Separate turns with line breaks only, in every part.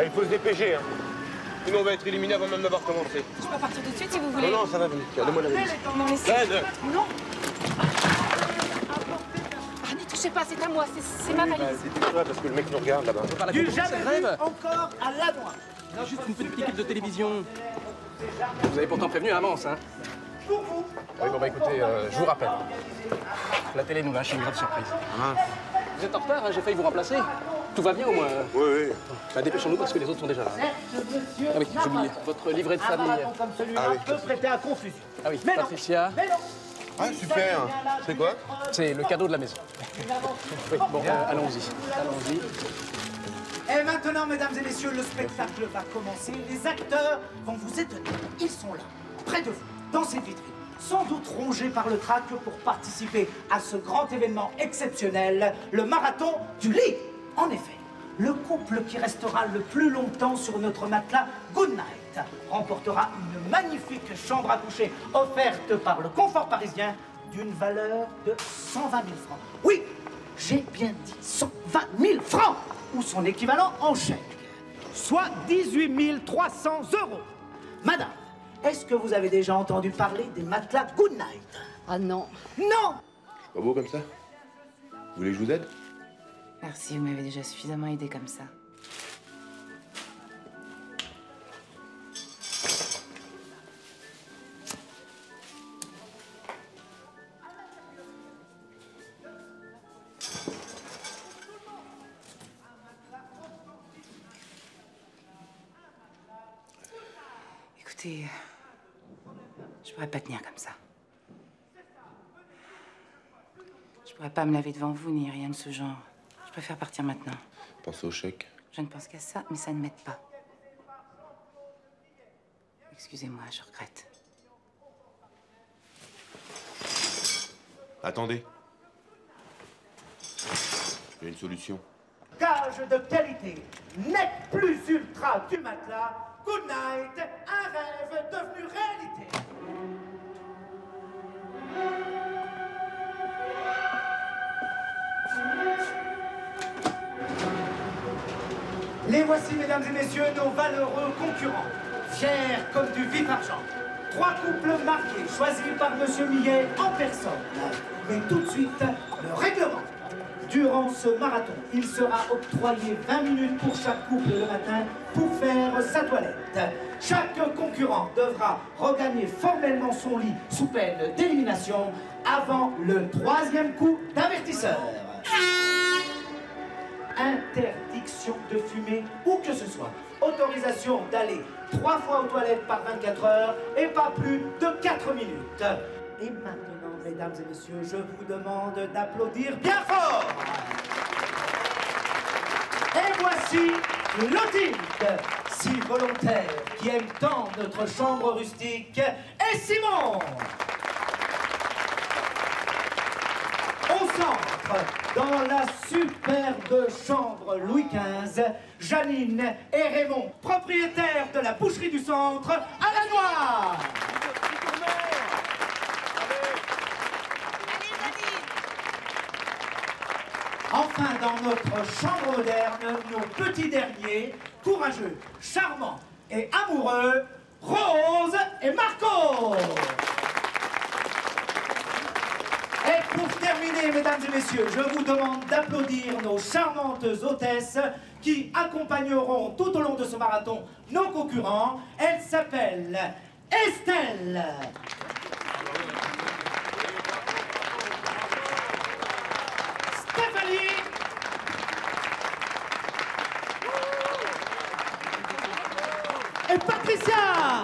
Ah, il faut se dépêcher, hein. Sinon, on va être éliminé avant même d'avoir commencé.
Je peux partir tout de suite si vous voulez.
Non, non, ça va venir. Donne-moi la valise.
Non, mais c'est...
Aide.
Non. Ah, n'y touchez pas, c'est à moi, c'est ma valise.
Dépêche-toi parce que le mec nous regarde là-bas.
Du jamais vu
encore à la noix.
Non, juste une petite équipe de télévision. Vous avez pourtant prévenu à avance, hein?
Pour vous.
Oui, bon, bah écoutez, je vous rappelle. La télé nous lâche une grave surprise.
Ah.
Vous êtes en retard, hein, j'ai failli vous remplacer. Tout va bien au moins?
Oui, oui.
Bah, dépêchons-nous parce que les autres sont déjà là.
Monsieur,
Ah oui, j'ai oublié. Votre livret de
un
famille.
marathon comme celui-là peut prêter à confusion.
Ah oui,
Mais non.
Patricia.
Mais non.
Ah, super. C'est quoi?
C'est le cadeau de la maison. Oui, bon, allons-y. Allons-y.
Et maintenant, mesdames et messieurs, le spectacle va commencer. Les acteurs vont vous étonner. Ils sont là, près de vous, dans cette vitrine. Sans doute rongés par le trac pour participer à ce grand événement exceptionnel, le marathon du lit. En effet, le couple qui restera le plus longtemps sur notre matelas Goodnight remportera une magnifique chambre à coucher offerte par le Confort Parisien d'une valeur de 120 000 francs. Oui, j'ai bien dit 120 000 francs, ou son équivalent en chèque, soit 18 300 €. Madame, est-ce que vous avez déjà entendu parler des matelas Goodnight?
Ah non.
Non!
Pas beau comme ça? Vous voulez que je vous aide?
Merci, vous m'avez déjà suffisamment aidé comme ça. Écoutez, je pourrais pas tenir comme ça. Je pourrais pas me laver devant vous, ni rien de ce genre. Je préfère partir maintenant.
Pensez au chèque.
Je ne pense qu'à ça, mais ça ne m'aide pas. Excusez-moi, je regrette.
Attendez. J'ai une solution.
Gage de qualité, net plus ultra du matelas, Goodnight, un rêve devenu réalité. Les voici, mesdames et messieurs, nos valeureux concurrents, fiers comme du vif argent. 3 couples marqués, choisis par Monsieur Millet en personne. Mais tout de suite, le règlement. Durant ce marathon, il sera octroyé 20 minutes pour chaque couple le matin pour faire sa toilette. Chaque concurrent devra regagner formellement son lit sous peine d'élimination avant le 3e coup d'avertisseur. Interdiction de fumer où que ce soit. Autorisation d'aller 3 fois aux toilettes par 24 heures et pas plus de 4 minutes. Et maintenant, mesdames et messieurs, je vous demande d'applaudir bien fort. Et voici Clotilde, si volontaire, qui aime tant notre chambre rustique, et Simon. Au centre, dans la superbe chambre Louis XV, Janine et Raymond, propriétaires de la boucherie du centre, à la noix. Enfin, dans notre chambre moderne, nos petits derniers, courageux, charmants et amoureux, Rose et Marco. Et pour terminer, mesdames et messieurs, je vous demande d'applaudir nos charmantes hôtesses qui accompagneront tout au long de ce marathon nos concurrents. Elles s'appellent Estelle, Stéphanie et Patricia.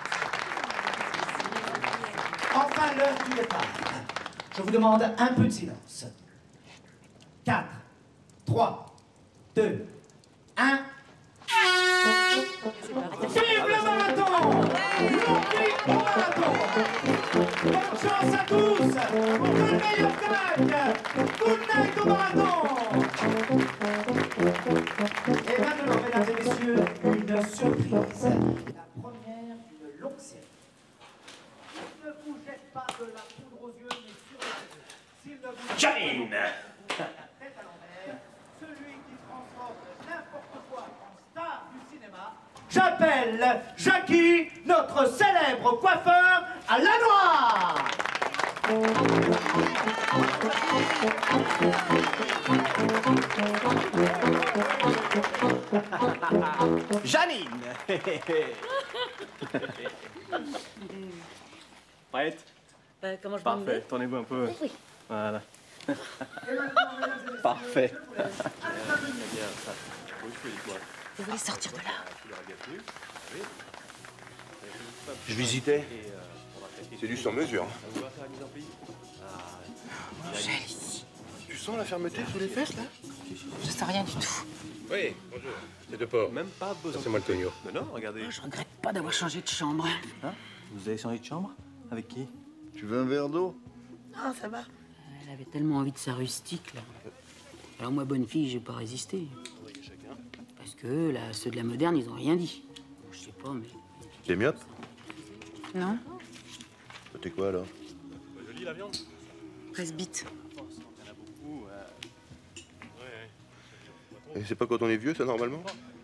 Enfin, l'heure du départ. Je vous demande un peu de silence. 4, 3, 2, 1. Vive le marathon! Longue au marathon! Bonne chance à tous! Que le meilleur gagne! Good night au marathon! Et maintenant, mesdames et messieurs, une surprise. La première d'une longue série. Ne vous jette pas de la poudre aux yeux, mais sur les yeux.
Janine!
Tête à l'envers, celui qui transforme n'importe quoi en star du cinéma. appelle Jackie, notre célèbre coiffeur à la noix.
Janine. Prête?
Comment je
Parfait, tournez-vous un peu.
Oui.
Voilà. Parfait.
Vous voulez sortir de là?
Je visitais. C'est du sur mesure.
Angèle, ici.
Tu sens la fermeté sous les fesses, là?
Je sens rien du tout.
Oui, bonjour. C'est de port.
Même pas besoin.
C'est moi le tonio.
Non, regardez.
Je regrette pas d'avoir changé de chambre.
Hein? Vous avez changé de chambre? Avec qui?
Tu veux un verre d'eau?
Non, ça va. Elle avait tellement envie de sa rustique, là. Alors moi, bonne fille, j'ai pas résisté. Parce que là, ceux de la moderne, ils ont rien dit. Bon, je sais pas, mais...
T'es myope?
Non?
T'es quoi, alors?
Joli la viande?
Presbyte.
Et c'est pas quand on est vieux, ça, normalement?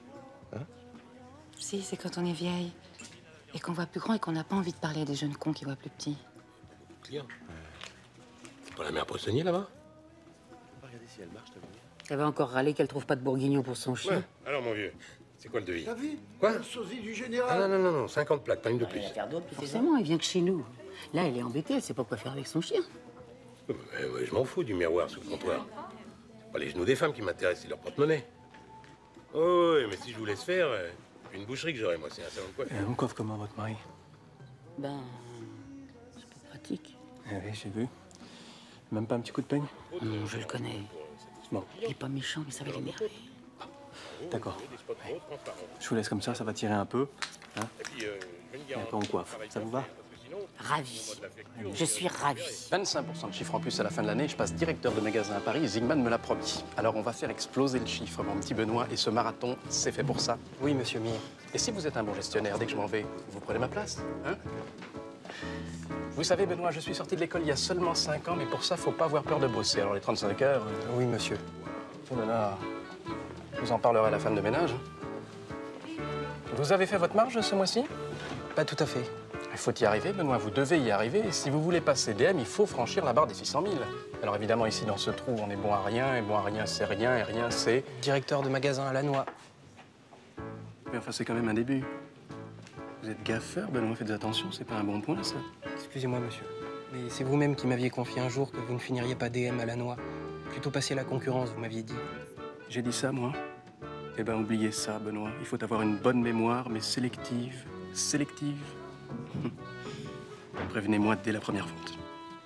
Si, c'est quand on est vieille. Et qu'on voit plus grand et qu'on n'a pas envie de parler à des jeunes cons qui voient plus petits.
Client. C'est pas la mère poissonnier, là-bas?
Regardez si elle marche, t'as vu?
Elle va encore râler qu'elle trouve pas de bourguignon pour son chien.
Ouais. Alors, mon vieux, c'est quoi le devis?
T'as vu?
Quoi?
Le sosie du
Ah
général.
non, 50 plaques, pas une de plus.
Forcément, elle vient que chez nous. Là, elle est embêtée, elle sait pas quoi faire avec son chien.
Ouais, je m'en fous du miroir sous le comptoir. C'est pas les genoux des femmes qui m'intéressent, c'est leur porte-monnaie. Oh, oui, mais si je vous laisse faire, une boucherie que j'aurais, moi, c'est un salon de coiffure.
On coiffe comment votre mari?
Ben, c'est pas pratique.
Eh oui, j'ai vu. Même pas un petit coup de peigne?
Non, je le connais.
Bon,
Il est pas méchant, mais ça va l'énerver.
d'accord. Je vous laisse comme ça va tirer un peu. Hein? Et après on coiffe. Ça vous va?
Ravi. Je suis ravie.
25% de chiffre en plus à la fin de l'année, je passe directeur de magasin à Paris et Zygman me l'a promis. Alors on va faire exploser le chiffre, mon petit Benoît, et ce marathon, c'est fait pour ça.
Oui, monsieur Mire.
Et si vous êtes un bon gestionnaire, dès que je m'en vais, vous prenez ma place, hein? Vous savez, Benoît, je suis sorti de l'école il y a seulement 5 ans, mais pour ça, faut pas avoir peur de bosser. Alors les 35 heures...
Oui, monsieur.
Oh là là, je vous en parlerai à la femme de ménage. Vous avez fait votre marge ce mois-ci?
Pas tout à fait.
Il faut y arriver, Benoît, vous devez y arriver. Et si vous voulez passer DM, il faut franchir la barre des 600 000. Alors évidemment, ici, dans ce trou, on est bon à rien, et bon à rien, c'est rien, et rien, c'est...
Directeur de magasin à la noix.
Mais enfin, c'est quand même un début. Vous êtes gaffeur, Benoît, faites attention, c'est pas un bon point, ça.
Excusez-moi, monsieur. Mais c'est vous-même qui m'aviez confié un jour que vous ne finiriez pas DM à la noix. Plutôt passer la concurrence, vous m'aviez dit.
J'ai dit ça, moi? Eh ben, oubliez ça, Benoît. Il faut avoir une bonne mémoire, mais sélective. Sélective. Prévenez-moi dès la première vente.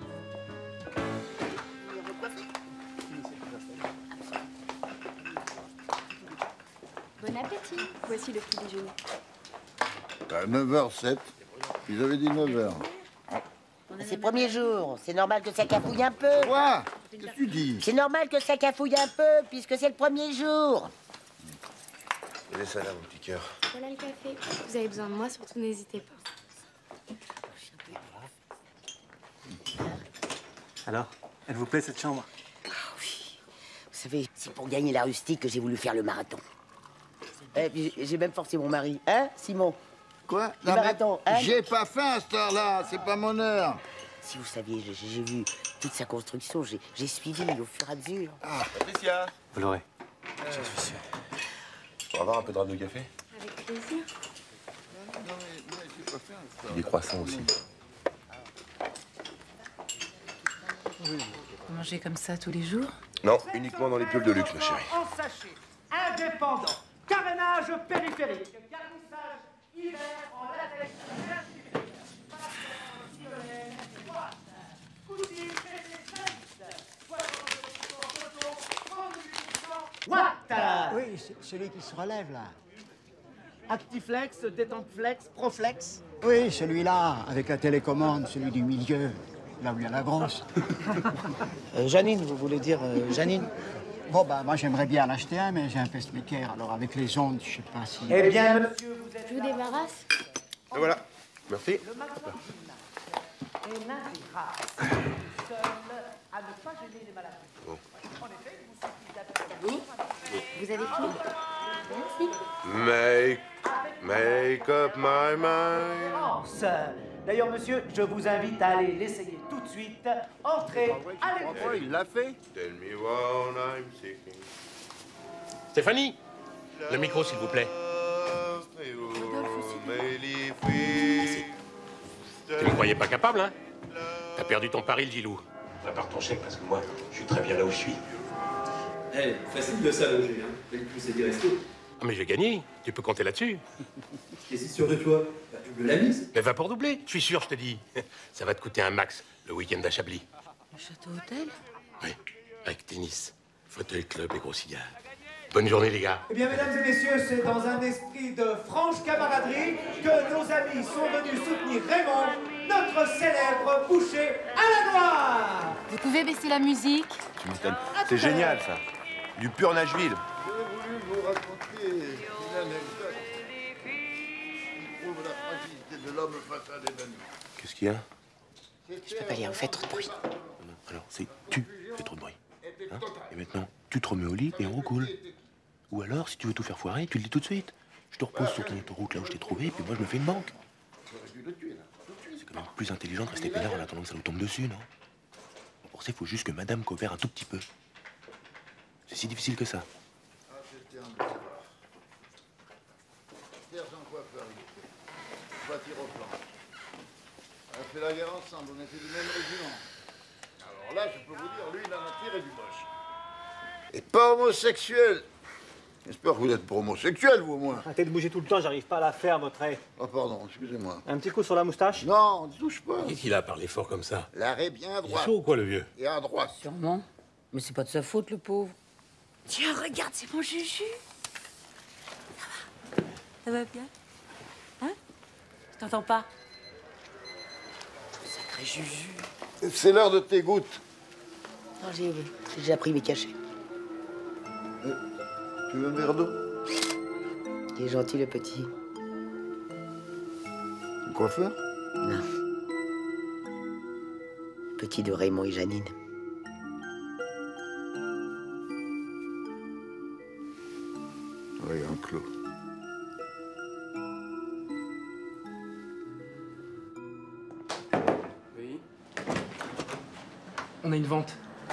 Bon appétit. Voici le petit déjeuner.
À 9h07. Ils avaient dit 9h.
C'est le premier jour, c'est normal que ça cafouille un peu.
Quoi? Qu'est-ce que tu dis?
C'est normal que ça cafouille un peu, puisque c'est le premier jour.
Laisse ça là, mon petit cœur.
Voilà le café. Vous avez besoin de moi, surtout n'hésitez pas.
Alors, elle vous plaît, cette chambre?
Ah oui. Vous savez, c'est pour gagner la rustique que j'ai voulu faire le marathon. Et puis j'ai même forcé mon mari, hein, Simon?
Quoi?
Le marathon, hein?
J'ai pas faim à cette heure-là, c'est pas mon heure.
Si vous saviez, j'ai vu toute sa construction, j'ai suivi au fur et à mesure.
Patricia,
Vous l'aurez.
je suis sûr. On va avoir un peu de radio café?
Avec plaisir.
Des croissants aussi.
Vous mangez comme ça tous les jours?
Non, uniquement dans les pulls de luxe, ma chérie.
En sachet, indépendant, carénage périphérique, garnissage hiver en latex, Watt!
Oui, c'est celui qui se relève là.
Actiflex, Détenteflex, Proflex.
Oui, celui-là, avec la télécommande, celui du milieu, là où il y a la grosse.
Janine, vous voulez dire Janine?
Bon, bah, moi j'aimerais bien en acheter un, mais j'ai un pacemaker, alors avec les ondes, je sais pas si.
Eh bien, monsieur, vous êtes...
Je vous débarrasse.
Et voilà. Merci.
Et n'invitera seul à ne pas gêner les malades.
Bon.
En effet, il vous suffit d'appeler.
Vous avez fini? Merci.
Make up my mind.
Oh, ça. D'ailleurs, monsieur, je vous invite à aller l'essayer tout de suite. Entrez, allez.
Il l'a fait.
Tell me what I'm seeking.
Stéphanie, le micro, s'il vous plaît. Tu ne croyais pas capable, hein? T'as perdu ton pari, le Gilou. Prépare ton chèque, parce que moi, je suis très bien là où je suis.
Eh, facile de s'allonger, hein. Le plus, c'est des restos.
Ah, mais j'ai gagné. Tu peux compter là-dessus.
T'es si sûr de toi? Bah, double la mise.
Mais va pour doubler. Je suis sûr, je te dis. Ça va te coûter un max, le week-end à Chablis.
Le château hôtel?
Oui, avec tennis, fauteuil club et gros cigare. Bonne journée, les gars.
Eh bien, mesdames et messieurs, c'est dans un esprit de franche camaraderie que nos amis sont venus soutenir Raymond, notre célèbre boucher à la noire.
Vous pouvez baisser la musique?
Tu m'étonnes. C'est génial, ça. Du pur Nashville.
Je voulu vous raconter une anecdote qui prouve la fragilité de l'homme face à l'événement.
Qu'est-ce qu'il y a?
Je peux pas lire, vous faites trop de bruit.
Alors, c'est tu fais trop de bruit. Hein? Et maintenant, tu te remets au lit et on roule. Ou alors, si tu veux tout faire foirer, tu le dis tout de suite. Je te repose sur ton autoroute là où je t'ai trouvé, et puis moi je me fais une banque. C'est quand même plus intelligent de rester peinard en attendant que ça nous tombe dessus, non? Pour ça, il faut juste que madame coopère un tout petit peu. C'est si difficile que ça.
Sergent coiffeur, voiture au plan. On a fait la guerre ensemble, on était du même régiment. Alors là, je peux vous dire, lui, il en a tiré du moche. Et pas homosexuel. J'espère que vous êtes pas homosexuel, vous, au moins.
Arrêtez de bouger tout le temps, j'arrive pas à la faire, votre raie.
Oh, pardon, excusez-moi.
Un petit coup sur la moustache?
Non, ne touche pas.
Qu'est-ce qu'il a parlé fort comme ça?
L'arrêt bien à
Il est
droite.
chaud ou quoi, le vieux?
Et à droite.
Sûrement. Mais c'est pas de sa faute, le pauvre. Tiens, regarde, c'est mon Juju. Ça va bien? Hein? Je t'entends pas. Sacré Juju.
C'est l'heure de tes gouttes.
Non, j'ai déjà pris mes cachets.
Tu veux un verre d'eau?
Il est gentil, le petit.
Le coiffeur?
Non. Petit de Raymond et Janine.
Oui, un clos.
Oui. On a une vente.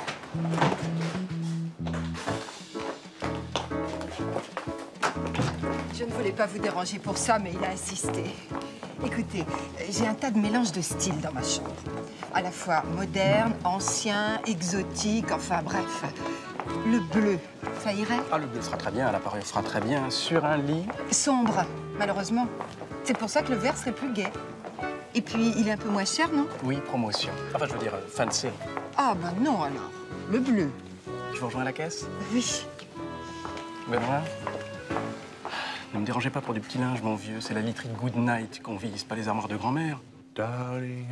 Je ne voulais pas vous déranger pour ça, mais il a insisté. Écoutez, j'ai un tas de mélanges de styles dans ma chambre. À la fois moderne, ancien, exotique, enfin bref. Le bleu, ça irait?
Ah, le bleu fera très bien, la parure fera très bien sur un lit.
Sombre, malheureusement. C'est pour ça que le vert serait plus gai. Et puis, il est un peu moins cher, non?
Oui, promotion. Enfin, je veux dire, fin de série.
Ah, ben non, alors. Le bleu.
Tu veux rejoindre la caisse?
Oui.
Benoît? Ne me dérangez pas pour du petit linge, mon vieux. C'est la literie Good Night qu'on vise, pas les armoires de grand-mère.
Darling,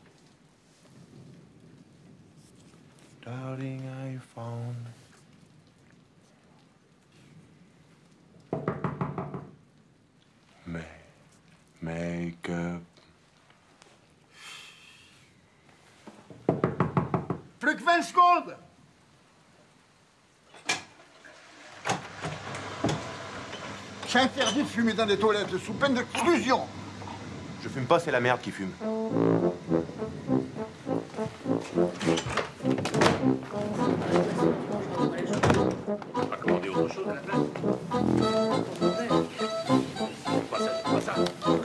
I found. Make up.
Plus que 20 secondes! C'est interdit de fumer dans les toilettes sous peine d'exclusion.
Je fume pas, c'est la merde qui fume.
On va commander autre chose à la place. Pas ça, pas ça.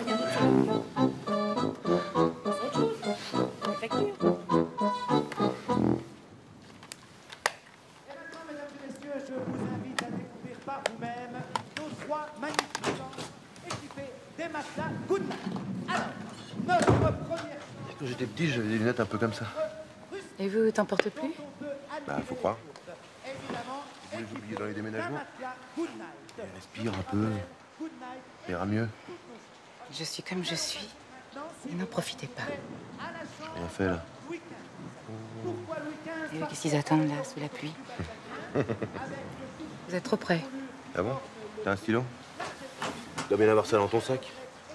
Quand j'étais petit, j'avais des lunettes un peu comme ça.
Et vous, t'en portes plus?
Bah, faut croire. Je les oublier dans les déménagements. Respire un peu. Ça ira mieux.
Je suis comme je suis. Et n'en profitez pas.
J'ai rien fait, là.
Et eux, qu'est-ce qu'ils attendent, là, sous la pluie? Vous êtes trop près.
Ah bon? T'as un stylo? Tu dois bien avoir ça dans ton sac.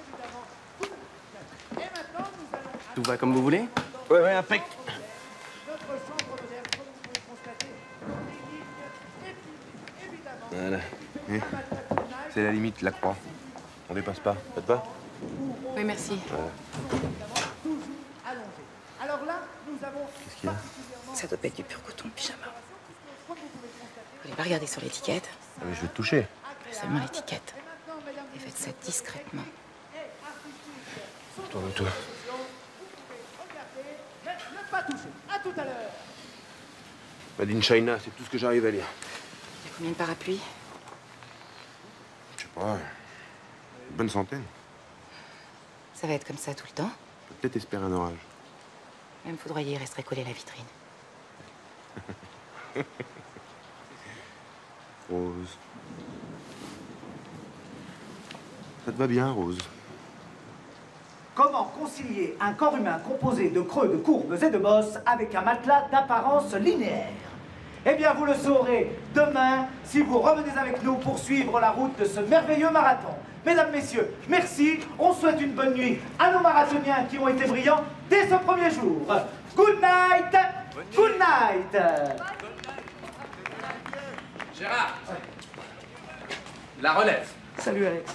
Tout va comme vous voulez?
Ouais, impec. Voilà. C'est la limite, la croix. On dépasse pas, ça te va?
Oui, merci.
Allongés. Alors là, nous avons...
Qu'est-ce qu'il y a?
Ça doit pas être du pur coton de pyjama. Vous voulez pas regarder sur l'étiquette?
Ah, mais je vais te toucher.
Seulement l'étiquette. Et faites ça discrètement.
Tourne-toi.
Ne pas toucher. À tout à l'heure.
Made in China, c'est tout ce que j'arrive à lire.
Il y a combien de parapluies?
Je sais pas, une bonne centaine.
Ça va être comme ça tout le temps?
Peut-être espérer un orage.
Même foudroyé, il resterait collé à la vitrine.
Rose. Ça te va bien, Rose?
Comment concilier un corps humain composé de creux, de courbes et de bosses avec un matelas d'apparence linéaire? Eh bien, vous le saurez demain si vous revenez avec nous pour suivre la route de ce merveilleux marathon. Mesdames, messieurs, merci. On souhaite une bonne nuit à nos marathoniens qui ont été brillants dès ce premier jour. Good night! Good night!
Gérard, la relève.
Salut, Alex.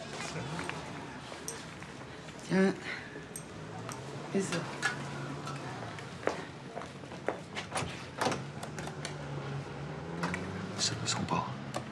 Tiens. Et ça.
Ça ne sent pas.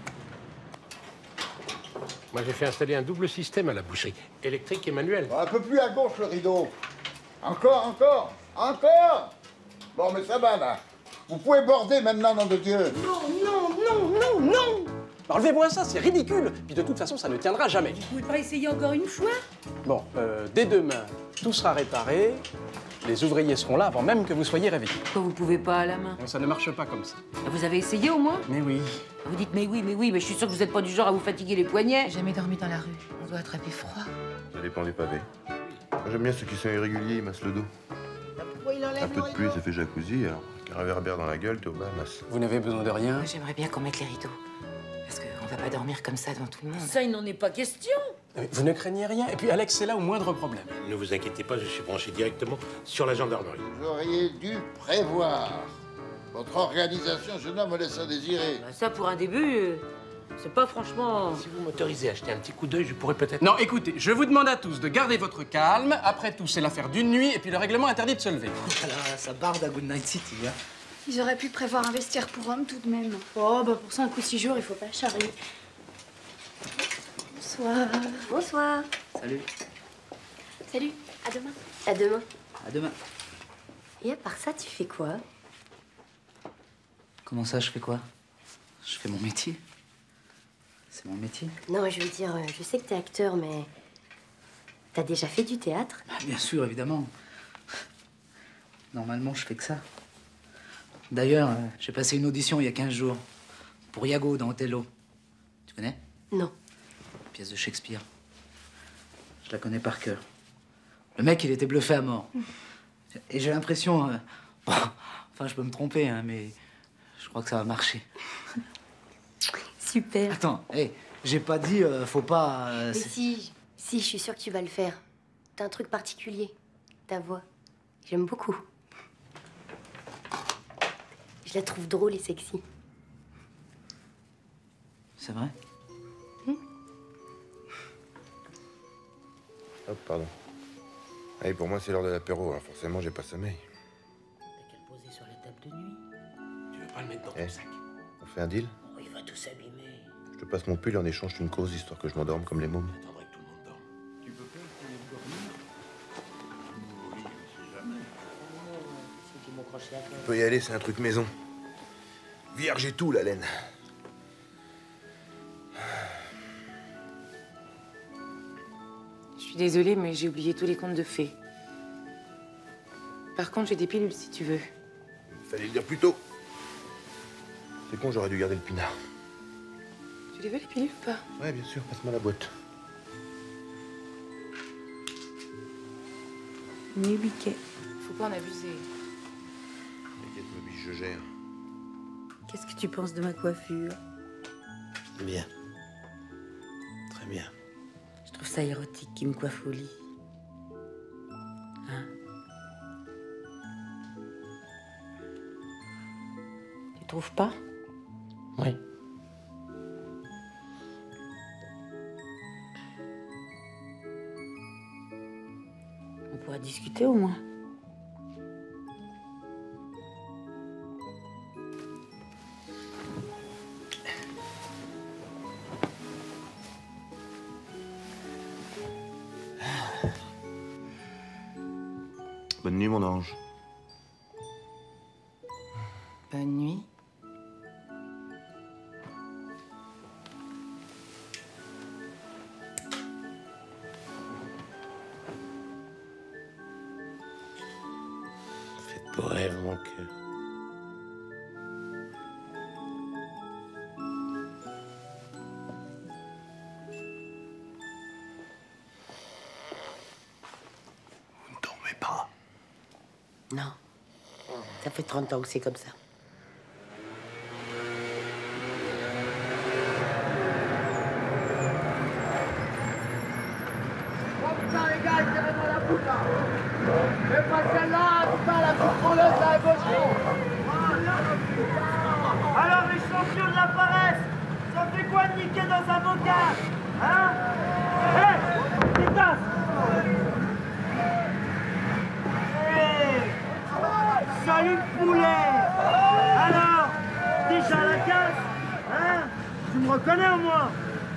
Moi, j'ai fait installer un double système à la boucherie. Électrique et manuel.
Un peu plus à gauche, le rideau. Encore, encore, encore. Bon, mais ça va, là. Vous pouvez border maintenant, nom de Dieu.
Non. Enlevez-moi ça, c'est ridicule. Puis de toute façon, ça ne tiendra jamais.
Vous pouvez pas essayer encore une fois?
Bon, dès demain, tout sera réparé. Les ouvriers seront là avant même que vous soyez réveillés.
Pourquoi vous pouvez pas à la main?
Ça ne marche pas comme ça.
Vous avez essayé au moins?
Mais oui.
Vous dites mais oui, mais je suis sûre que vous n'êtes pas du genre à vous fatiguer les poignets.
J'ai jamais dormi dans la rue. On doit attraper froid.
Ça dépend des pavés. Moi, j'aime bien ceux qui sont irréguliers, ils massent le dos. Un peu de pluie, ça fait jacuzzi, alors qu'un réverbère dans la gueule, t'es au Bahamas.
Vous n'avez besoin de rien.
J'aimerais bien qu'on mette les rideaux. Parce qu'on va pas dormir comme ça devant tout le monde.
Ça, il n'en est pas question.
Mais vous ne craignez rien. Et puis Alex, c'est là au moindre problème.
Ne vous inquiétez pas, je suis branché directement sur la gendarmerie.
Vous auriez dû prévoir. Votre organisation, jeune homme, me laisse à désirer.
Bah, ça, pour un début, c'est pas franchement...
Si vous m'autorisez à jeter un petit coup d'œil, je pourrais peut-être...
Non, écoutez, je vous demande à tous de garder votre calme. Après tout, c'est l'affaire d'une nuit, et puis le règlement interdit de se lever.
Ça barde à Good Night City, hein.
Ils auraient pu prévoir un vestiaire pour hommes tout de même.
Oh, bah pour 5 ou 6 jours, il faut pas charrier.
Bonsoir.
Bonsoir.
Salut.
Salut, à demain.
À demain.
À demain.
Et à part ça, tu fais quoi?
Comment ça, je fais quoi? Je fais mon métier. C'est mon métier.
Non, je veux dire, je sais que t'es acteur, mais... T'as déjà fait du théâtre?
Ah, bien sûr, évidemment. Normalement, je fais que ça. D'ailleurs, j'ai passé une audition il y a 15 jours. Pour Iago dans Othello. Tu connais?
Non.
Pièce de Shakespeare. Je la connais par cœur. Le mec, il était bluffé à mort. Et j'ai l'impression... bon, enfin, je peux me tromper, hein, mais je crois que ça va marcher.
Super.
Attends, hé, j'ai pas dit faut pas...
Mais si, je suis sûre que tu vas le faire. T'as un truc particulier. Ta voix. J'aime beaucoup. Je la trouve drôle et sexy.
C'est vrai?
Hop, pardon. Allez, pour moi, c'est l'heure de l'apéro, alors forcément, j'ai pas sommeil.
T'as qu'à le poser sur la table de nuit.
Tu veux pas le mettre dans ton sac?
On fait un deal?
Oh, il va tout s'abîmer.
Je te passe mon pull et en échange, tu me causes, histoire que je m'endorme comme les mômes.
Attendrai que tout le monde dorme.
Tu peux faire pour dormir? Oui, c'est jamais.
Ceux qui m'ont croché la
Tu
tête.
peux y aller, c'est un truc maison. Vierge et tout, la laine.
Je suis désolée, mais j'ai oublié tous les contes de fées. Par contre, j'ai des pilules, si tu veux.
Fallait le dire plus tôt. C'est con, j'aurais dû garder le pinard.
Tu les veux, les pilules, ou pas?
Ouais, bien sûr, passe-moi la boîte.
Nubiquet.
Faut pas en abuser.
T'inquiète, me biche, je gère.
Qu'est-ce que tu penses de ma coiffure?
Bien. Très bien.
Je trouve ça érotique qu'il me coiffe au lit. Hein? Tu trouves pas?
Oui.
va discuter au moins.
Bonne nuit, mon ange.
Bonne nuit.
Faites beau rêve, mon cœur.
Non. Ça fait 30 ans que c'est comme ça.
Oh putain les gars, tirez-moi la bouche là. Mais pas celle-là, putain, la footballeuse là, gauche.
Alors les champions de la paresse, ça fait quoi de niquer dans un bocal? Hein? Hé! Pétasse! Salut le poulet! Alors, déjà la casse? Hein? Tu me reconnais au moins?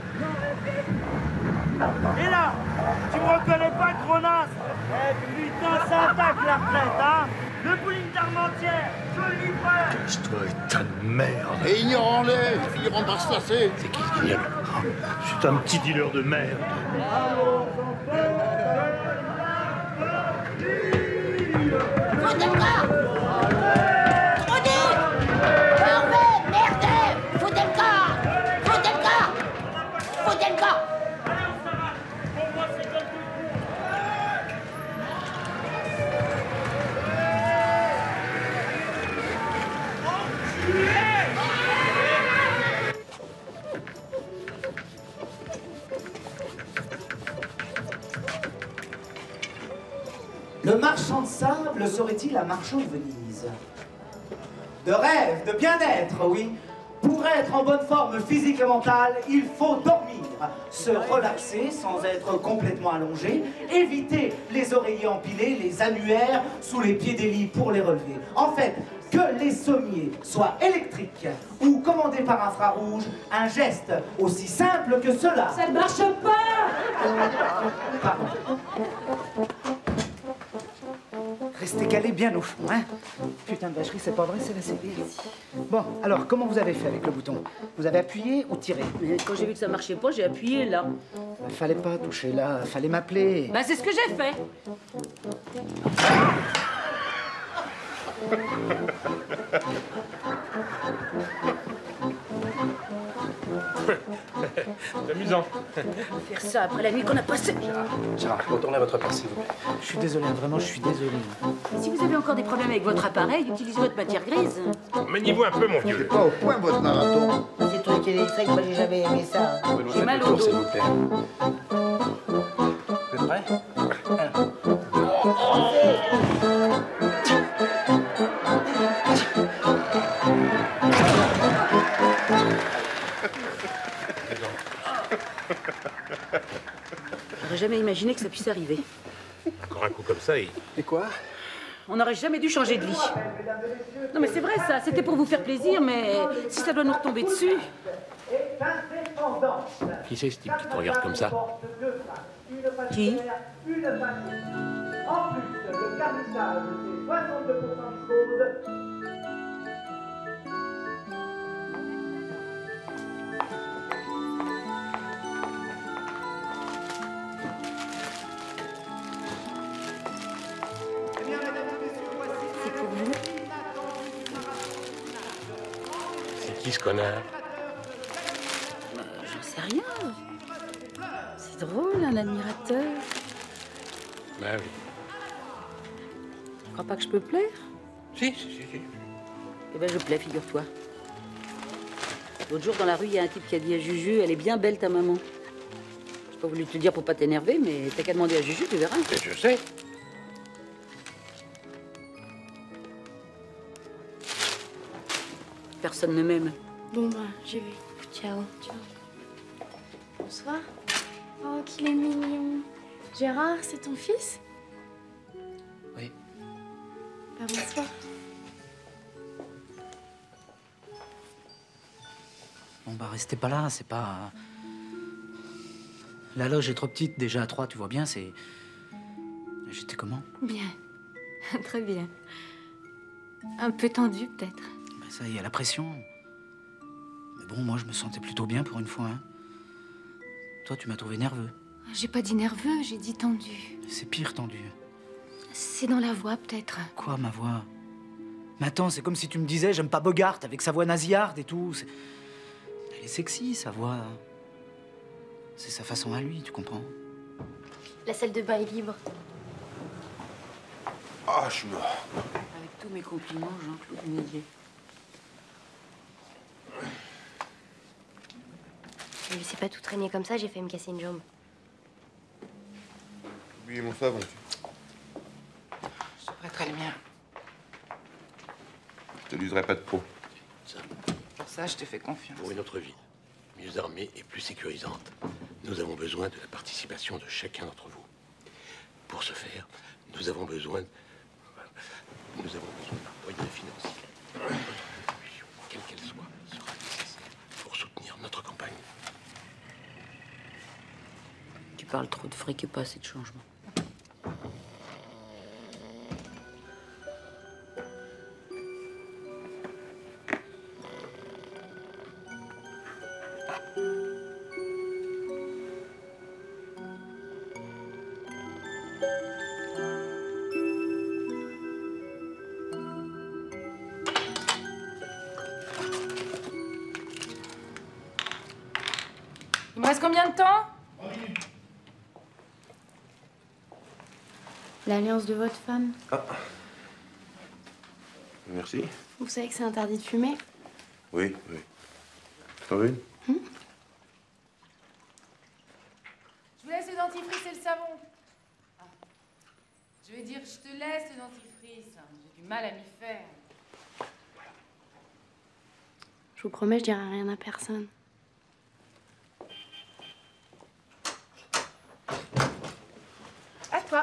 Et là, tu me reconnais pas, Gronas? Eh putain, ça attaque la retraite, hein? Le bowling d'Armentières, je le livre!
Cache-toi et ta merde.
Et ignorons-les, ils finiront par se lasser.
C'est qui ce guignol? C'est un petit dealer de merde.
Le marchand de sable serait-il un marchand de Venise? De rêve, de bien-être, oui. Pour être en bonne forme physique et mentale, il faut dormir, se relaxer sans être complètement allongé, éviter les oreillers empilés, les annuaires sous les pieds des lits pour les relever. En fait, que les sommiers soient électriques ou commandés par infrarouge, un geste aussi simple que cela.
Ça ne marche pas!
Pardon. Restez calés bien au fond, hein. Putain de vacherie, c'est pas vrai, c'est la série. Bon, alors, comment vous avez fait avec le bouton? Vous avez appuyé ou tiré?
Mais quand j'ai vu que ça marchait pas, j'ai appuyé là.
Fallait pas toucher là, fallait m'appeler.
Bah c'est ce que j'ai fait.
C'est amusant.
Faire ça après la nuit qu'on a passée.
Gérard, retournez à votre place, s'il vous plaît.
Je suis désolé, vraiment, je suis désolé.
Et si vous avez encore des problèmes avec votre appareil, utilisez votre matière grise.
Maniez-vous un peu, mon vieux.
C'est pas au point, votre marathon.
Ces trucs électriques, moi j'ai jamais aimé ça.
Vous pouvez nous
J'ai
faire
mal
le
au
tour,
dos.
s'il vous plaît. Vous êtes prêts?
J'aurais jamais imaginé que ça puisse arriver.
Encore un coup comme ça, et...
Et quoi?
On n'aurait jamais dû changer de lit. Non mais c'est vrai ça, c'était pour vous faire plaisir, mais si ça doit nous retomber dessus...
Qui c'est ce type qui te regarde comme ça?
Qui?
En plus, le carnissage, c'est 62% dispose.
C'est pour vous?
C'est qui ce connard?
J'en sais rien. C'est drôle, un admirateur.
Bah oui.
Tu crois pas que je peux plaire?
Si.
Eh ben je plais, figure-toi. L'autre jour, dans la rue, il y a un type qui a dit à Juju, elle est bien belle ta maman. J'ai pas voulu te le dire pour pas t'énerver, mais t'as qu'à demander à Juju, tu verras.
Mais je sais.
Personne ne m'aime.
Bon bah, j'ai vu. Ciao. Ciao. Bonsoir. Oh, qu'il est mignon. Gérard, c'est ton fils?
mardi soir.
Bon, bah, restez pas là, c'est pas... La loge est trop petite, déjà à 3, tu vois bien, c'est... J'étais comment?
Bien. Très bien. Un peu tendu, peut-être.
Bah, ça y est, la pression. Mais bon, moi, je me sentais plutôt bien pour une fois, hein. Toi, tu m'as trouvé nerveux.
J'ai pas dit nerveux, j'ai dit tendu.
C'est pire tendu.
C'est dans la voix, peut-être.
Quoi, ma voix? Mais attends, c'est comme si tu me disais, j'aime pas Bogart, avec sa voix nasillarde et tout. Elle est sexy, sa voix. C'est sa façon à lui, tu comprends?
La salle de bain est libre.
Ah, je suis mort.
Avec tous mes compliments, Jean-Claude Millet.
Je ne sais pas tout traîner comme ça, j'ai failli me casser une jambe.
Oubliez mon savon.
Je te prêterai le mien.
Je te l'userai pas de trop.
Pour ça, je te fais confiance.
Pour une autre ville, mieux armée et plus sécurisante, nous avons besoin de la participation de chacun d'entre vous. Pour ce faire, nous avons besoin d'un moyen financier. Votre contribution, quelle qu'elle soit, sera nécessaire pour soutenir notre campagne.
Tu parles trop de fric et pas assez de changement.
Il me reste combien de temps?
L'alliance de votre femme.
Ah. Merci.
Vous savez que c'est interdit de fumer?
Oui, oui. T'en veux une?
Je vous laisse le dentifrice et le savon. Ah. Je vais dire, je te laisse le dentifrice. J'ai du mal à m'y faire.
Je vous promets, je dirai rien à personne.
À toi.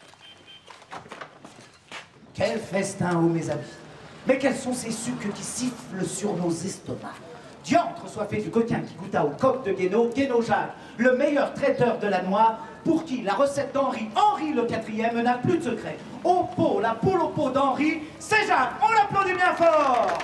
Quel festin, ô mes amis! Mais quels sont ces sucs qui sifflent sur nos estomacs? Diantre soit fait du coquin qui goûta au coq de Guénaud, Guénaud Jacques, le meilleur traiteur de la noix, pour qui la recette d'Henri, Henri le quatrième, n'a plus de secret. Au pot, la poule au pot d'Henri, c'est Jacques, on l'applaudit bien fort!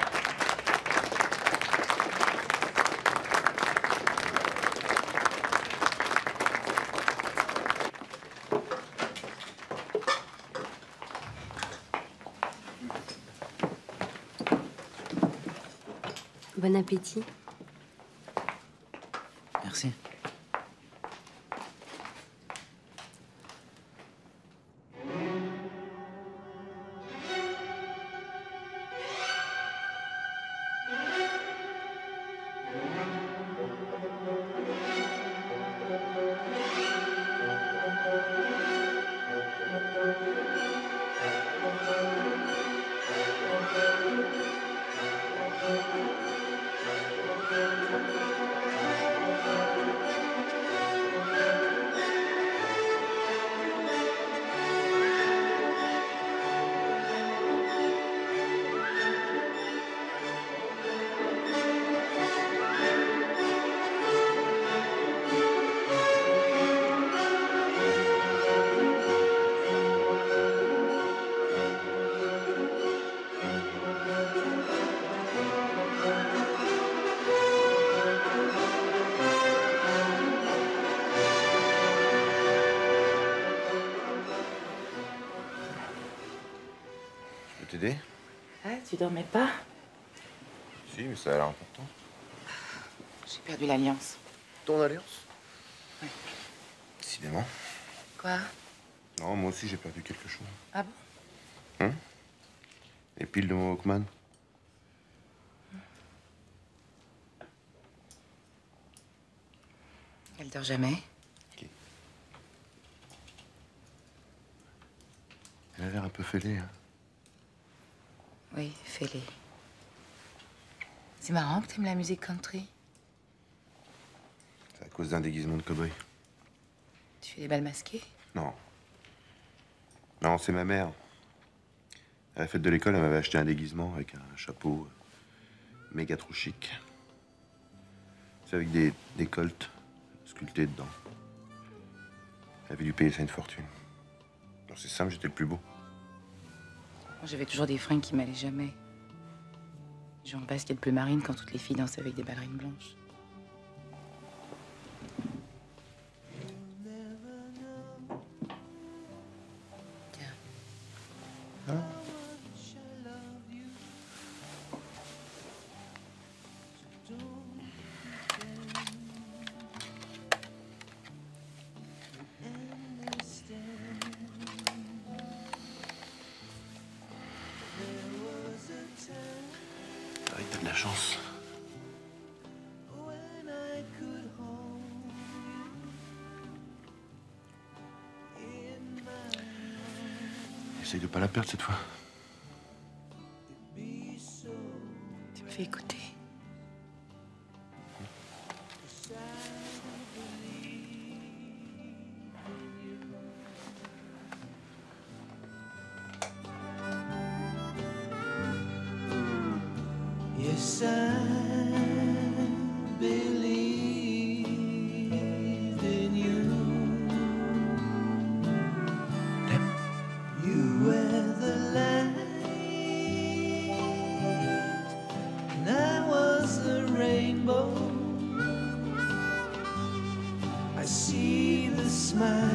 Bon appétit.
Merci.
T'aider?
Ah, tu dormais pas?
Si, mais ça a l'air important.
J'ai perdu l'alliance.
Ton alliance?
Oui.
Décidément.
Quoi?
Non, moi aussi j'ai perdu quelque chose.
Ah bon?
Hein? Les piles de mon Walkman.
Elle dort jamais.
Elle a l'air un peu fêlée, hein.
Oui, fais-les. C'est marrant que t'aimes la musique country.
C'est à cause d'un déguisement de cow-boy.
Tu fais des bals masqués?
Non. Non, c'est ma mère. À la fête de l'école, elle m'avait acheté un déguisement avec un chapeau méga trop chic. C'est avec des colts sculptés dedans. Elle avait dû payer ça une fortune. Non, c'est simple, j'étais le plus beau.
Moi, j'avais toujours des fringues qui m'allaient jamais. Genre en basket bleu marine quand toutes les filles dansaient avec des ballerines blanches.
T'as de la chance. Essaye de pas la perdre cette fois.
Tu me fais écouter.
Yes, I believe in you. You were the light, and I was the rainbow. I see the smiles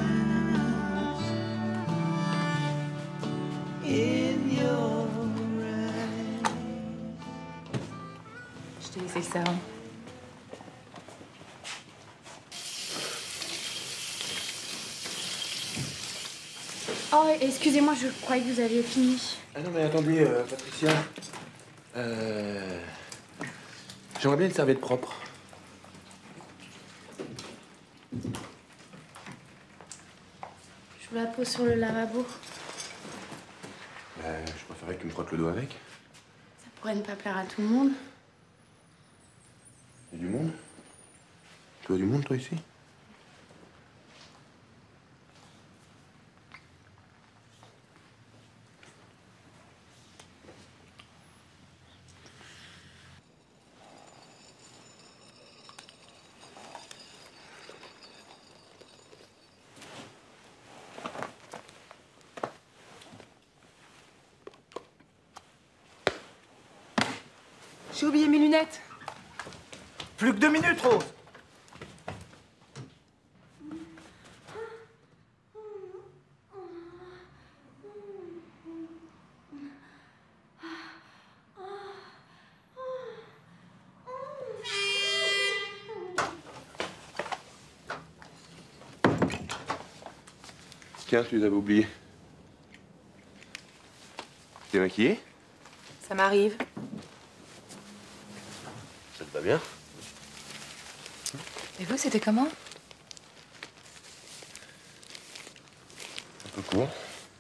in your
Je t'ai laissé le savon.
Oh, excusez-moi, je croyais que vous aviez fini.
Ah non mais attendez, Patricia. J'aimerais bien une serviette propre.
Je vous la pose sur le lavabo.
Je préférerais que tu me frottes le dos avec.
Ça pourrait ne pas plaire à tout le monde.
Il y a du monde? Tu vois du monde, toi, ici?
J'ai oublié mes lunettes.
Plus que 2 minutes, Rose.
Tiens, tu les avais oubliés. T'es maquillée?
Ça m'arrive.
Ça te va bien?
Et vous, c'était comment?
Un peu court.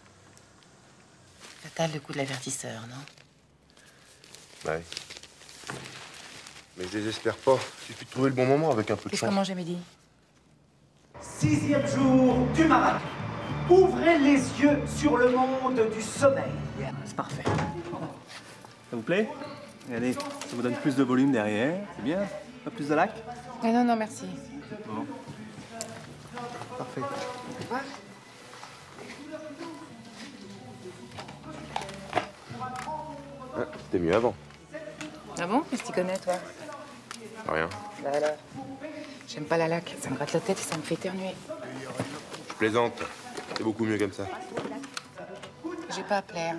Fatal le coup de l'avertisseur, non?
Ouais. Mais je désespère pas. Il suffit de trouver le bon moment avec un peu de
Qu'est-ce
chance.
qu'on mange à midi?
6e jour du marathon. Ouvrez les yeux sur le monde du sommeil.
C'est parfait. Ça vous plaît? Regardez, ça vous donne plus de volume derrière. C'est bien. Pas plus de lac?
Ah non, non, merci.
Bon. Parfait.
Ah, c'était mieux avant.
Ah bon? Qu'est-ce que tu connais, toi?
Rien.
Bah alors. J'aime pas la laque. Ça me gratte la tête et ça me fait éternuer.
Je plaisante. C'est beaucoup mieux comme ça.
J'ai pas à plaire.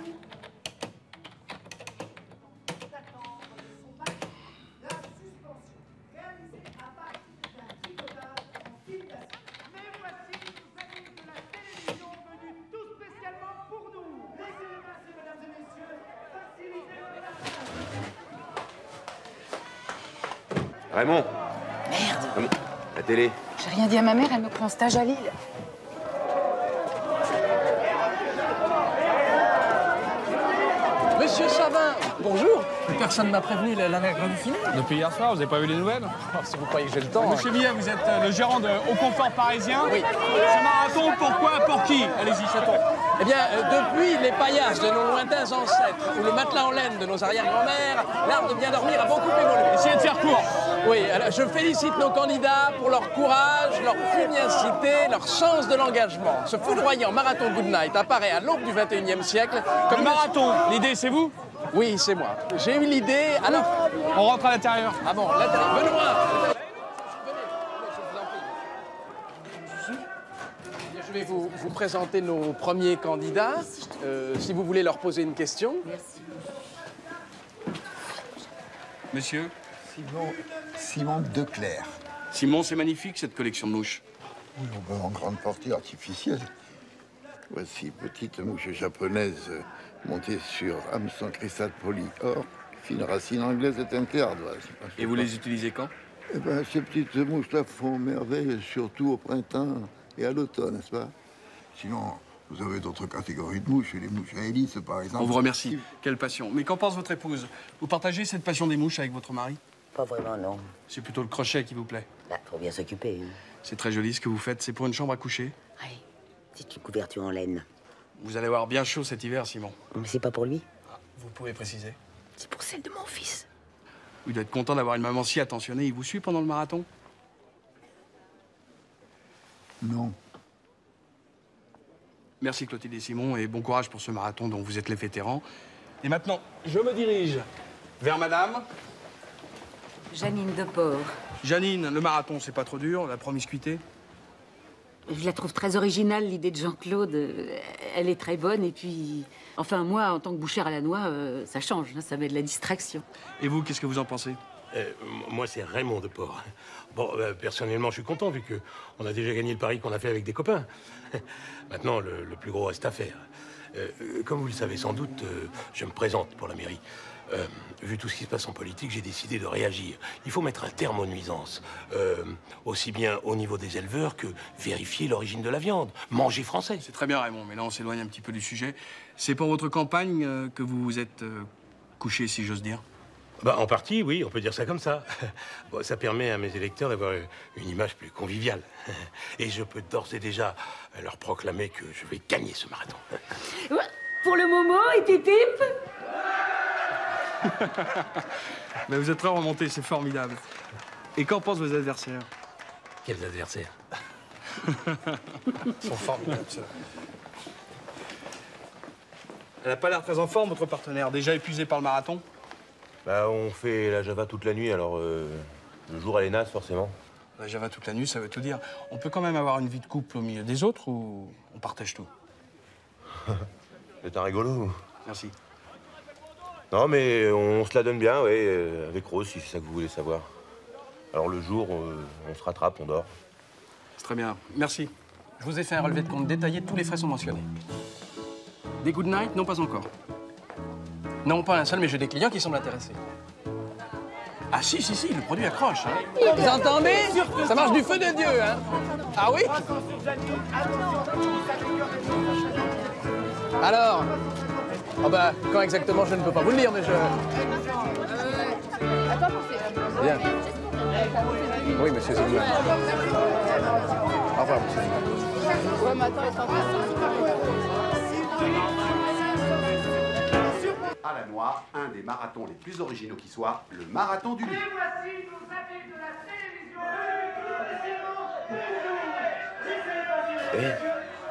Raymond.
Merde.
Raymond, la télé.
J'ai rien dit à ma mère, elle me prend en stage à Lille.
Monsieur Savin, Bonjour.
Personne ne m'a prévenu, la règle du filet.
Depuis hier soir, vous n'avez pas eu les nouvelles? Si vous croyez que j'ai le temps...
Monsieur Millet, vous êtes le gérant de Haut Confort Parisien.
Oui.
Ce marathon, pourquoi? Pour qui? Allez-y, ça tombe.
Eh bien, depuis les paillasses de nos lointains ancêtres ou le matelas en laine de nos arrière-grand-mères, l'art de bien dormir a beaucoup évolué.
Essayez de faire court.
Oui, alors je félicite nos candidats pour leur courage, leur pugnacité, leur sens de l'engagement. Ce foudroyant marathon Good Night apparaît à l'aube du 21e siècle comme...
Le marathon, l'idée, c'est vous?
Oui, c'est moi. J'ai eu l'idée, alors...
On rentre à l'intérieur.
Ah bon, l'intérieur. Benoît! Je vais vous présenter nos premiers candidats, si vous voulez leur poser une question.
Merci.
Monsieur?
Simon Declercq.
Simon, c'est magnifique, cette collection de mouches.
Oui, on va en grande partie artificielle. Voici petite mouche japonaise montée sur hameçon cristal poli or, fine racine anglaise et teintée ardoise.
Et vous les utilisez quand?
Eh ben, ces petites mouches-là font merveille, surtout au printemps et à l'automne, n'est-ce pas? Sinon, vous avez d'autres catégories de mouches, les mouches à hélice, par exemple.
On vous remercie. Quelle passion. Mais qu'en pense votre épouse? Vous partagez cette passion des mouches avec votre mari?
Pas vraiment, non.
C'est plutôt le crochet qui vous plaît?
Bah, faut bien s'occuper. Hein.
C'est très joli ce que vous faites. C'est pour une chambre à coucher?
Oui, c'est une couverture en laine.
Vous allez avoir bien chaud cet hiver, Simon.
Mais c'est pas pour lui.
Vous pouvez préciser?
C'est pour celle de mon fils.
Vous doit être content d'avoir une maman si attentionnée. Il vous suit pendant le marathon?
Non.
Merci Clotilde et Simon et bon courage pour ce marathon dont vous êtes les vétérans. Et maintenant, je me dirige vers madame.
Janine Deport.
Janine, le marathon, c'est pas trop dur, la promiscuité?
Je la trouve très originale, l'idée de Jean-Claude. Elle est très bonne et puis... Enfin, moi, en tant que bouchère à la noix, ça change, hein, ça met de la distraction.
Et vous, qu'est-ce que vous en pensez?
Moi, c'est Raymond Deport. Bon, personnellement, je suis content, vu qu'on a déjà gagné le pari qu'on a fait avec des copains. Maintenant, le plus gros reste à faire. Comme vous le savez sans doute, je me présente pour la mairie. Vu tout ce qui se passe en politique, j'ai décidé de réagir. Il faut mettre un terme aux nuisances, aussi bien au niveau des éleveurs que vérifier l'origine de la viande, manger français.
C'est très bien, Raymond, mais là, on s'éloigne un petit peu du sujet. C'est pour votre campagne que vous vous êtes couché, si j'ose dire?
Bah, en partie, oui, on peut dire ça comme ça. Bon, ça permet à mes électeurs d'avoir une image plus conviviale. Et je peux d'ores et déjà leur proclamer que je vais gagner ce marathon.
Pour le Momo et Pipip.
Mais vous êtes très remonté, c'est formidable. Et qu'en pensent vos adversaires?
Quels adversaires?
Ils sont formidables, ceux-là. Elle n'a pas l'air très en forme, votre partenaire. Déjà épuisé par le marathon?
Bah, on fait la Java toute la nuit, alors le jour, elle est naze, forcément.
La Java toute la nuit, ça veut tout dire. On peut quand même avoir une vie de couple au milieu des autres ou on partage tout?
C'est un rigolo.
Merci.
Non, mais on se la donne bien, ouais, avec Rose, si c'est ça que vous voulez savoir. Alors le jour, on se rattrape, on dort.
C'est très bien. Merci. Je vous ai fait un relevé de compte détaillé, tous les frais sont mentionnés. Des good night? Non, pas encore. Non, pas un seul, mais j'ai des clients qui semblent intéressés. Ah si, le produit accroche. Hein. Vous entendez? Ça marche du feu de Dieu, hein? Ah oui? Alors? Oh bah, quand exactement, je ne peux pas vous le dire, mais je... Bien. Oui, monsieur Zimmer. Au revoir, monsieur Zimmer.
À la noix, un des marathons les plus originaux qui soit, le marathon du lit.
Et voici nos amis de la télévision.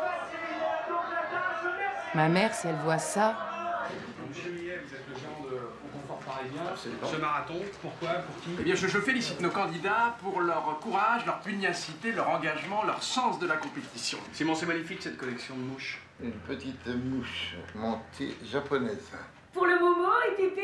Ma mère, si elle voit ça...
Monsieur Millet, vous êtes le gérant de Haut Confort Parisien. Ce marathon, pourquoi? Pour qui? Eh bien, je félicite nos candidats pour leur courage, leur pugnacité, leur engagement, leur sens de la compétition. Simon, c'est magnifique, cette collection de mouches.
Une petite mouche montée japonaise.
Pour le Momo et Pipip.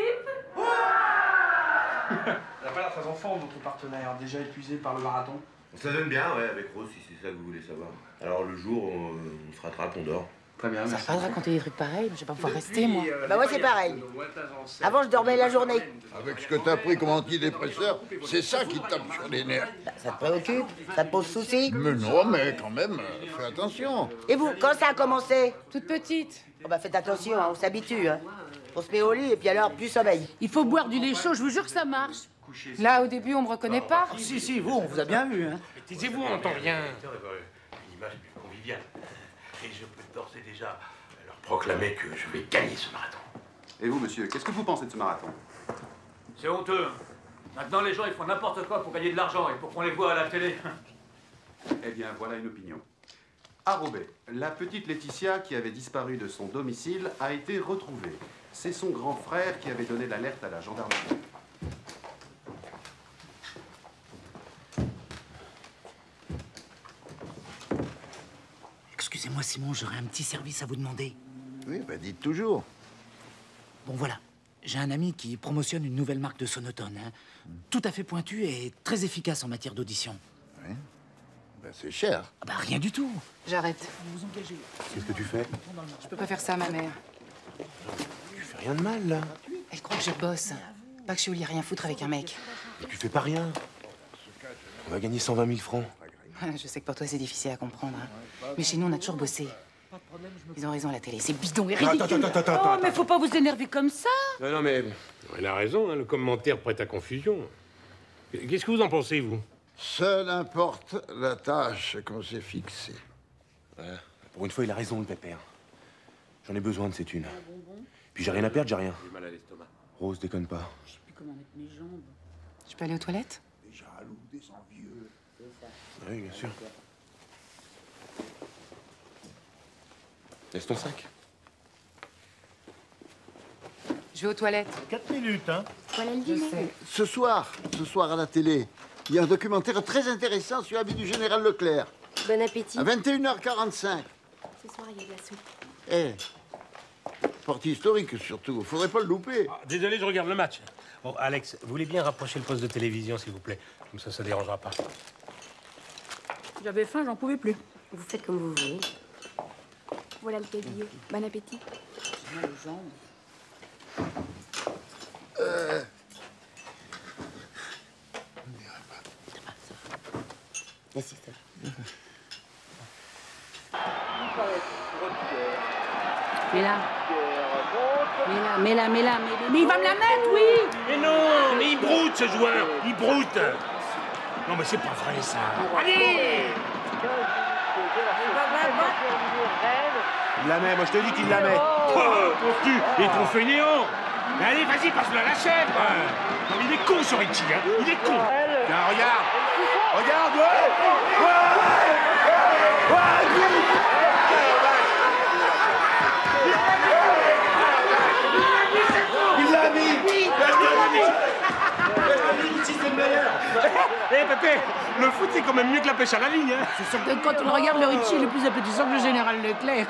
Elle n'a pas l'air très en forme, votre partenaire, déjà épuisé par le marathon.
On se la donne bien, ouais, avec Rose, si c'est ça que vous voulez savoir. Alors le jour, on se rattrape, on dort.
Très bien,
Ça
merci.
va pas de raconter des trucs pareils, je vais pas pouvoir rester, moi.
Bah moi, c'est pareil. Avant, je dormais la journée.
Avec ce que t'as pris comme antidépresseur, c'est ça qui tape sur les nerfs.
Ça te préoccupe? Ça te pose souci?
Mais non, mais quand même, fais attention.
Et vous, quand ça a commencé?
Toute petite.
Oh bah faites attention, hein, on s'habitue. Hein. On se met au lit et puis alors, plus sommeil.
Il faut boire du lait chaud, je vous jure que ça marche.
Là, au début, on me reconnaît pas.
Si, vous, on vous a bien vu, hein.
Taisez-vous, on n'entend rien. Une image plus conviviale. Et je peux d'ores et déjà leur proclamer que je vais gagner ce marathon.
Et vous, monsieur, qu'est-ce que vous pensez de ce marathon?
C'est honteux. Maintenant, les gens, ils font n'importe quoi pour gagner de l'argent et pour qu'on les voit à la télé.
Eh bien, voilà une opinion. À Roubaix, la petite Laetitia qui avait disparu de son domicile a été retrouvée. C'est son grand frère qui avait donné l'alerte à la gendarmerie.
Excusez-moi, Simon, j'aurais un petit service à vous demander.
Oui, ben dites toujours.
Bon, voilà. J'ai un ami qui promotionne une nouvelle marque de sonotone, hein. Tout à fait pointue et très efficace en matière d'audition.
Oui. Ben c'est cher.
Ah bah, rien du tout.
J'arrête.
Vous vous engagez.
Qu'est-ce que tu fais?
Je peux pas faire ça à ma mère.
Tu fais rien de mal, là.
Elle croit que je bosse. Pas que je suis au lit à rien foutre avec un mec.
Mais tu fais pas rien. On va gagner 120 000 francs.
Je sais que pour toi, c'est difficile à comprendre. Hein. Mais chez nous, on a toujours bossé. Ils ont raison, la télé. C'est bidon et ridicule.
Oh, mais faut pas vous énerver comme ça.
Non, mais elle a raison, hein, le commentaire prête à confusion. Qu'est-ce que vous en pensez, vous?
Seul importe la tâche qu'on s'est fixée.
Ouais. Pour une fois, il a raison, le pépère. J'en ai besoin de ces thunes. Puis j'ai rien à perdre, j'ai rien.
J'ai mal à l'estomac.
Rose, déconne pas.
Je sais plus comment mettre mes jambes.
Je peux aller aux toilettes?
Des jaloux, des envieux.
Oui, bien sûr. Laisse ton sac.
Je vais aux toilettes.
4 minutes, hein.
Voilà le
Je
dîner.
sais.
Ce soir à la télé, il y a un documentaire très intéressant sur la vie du général Leclerc.
Bon appétit.
À 21h45.
Ce soir, il y a de la soupe.
Eh, partie historique surtout, faudrait pas le louper.
Ah, désolé, je regarde le match. Bon, Alex, vous voulez bien rapprocher le poste de télévision, s'il vous plaît? Comme ça dérangera pas.
J'avais faim, j'en pouvais plus.
Vous faites comme vous voulez. Voilà le cabillaud. Bon appétit.
J'ai mal aux jambes.
Merci, ça.
Mets-la, mais il va me la mettre, oui.
Mais non, mais il broute, ce joueur. Il broute. Non, mais c'est pas vrai, ça. Allez!
Il la met, moi je te dis qu'il la met.
Oh, ton cul, il est trop fainéant. Mais allez, vas-y, passe-le à la chèvre. Non, mais il est con, ce Richie, hein. Il est con.
Tiens, regarde. Regarde, ouais.
Il l'a mis. Eh, Pépé, le foot, c'est quand même mieux que la pêche à la ligne, hein.
C'est sûr que quand on regarde, le Richie, il est plus appétissant que le général Leclerc.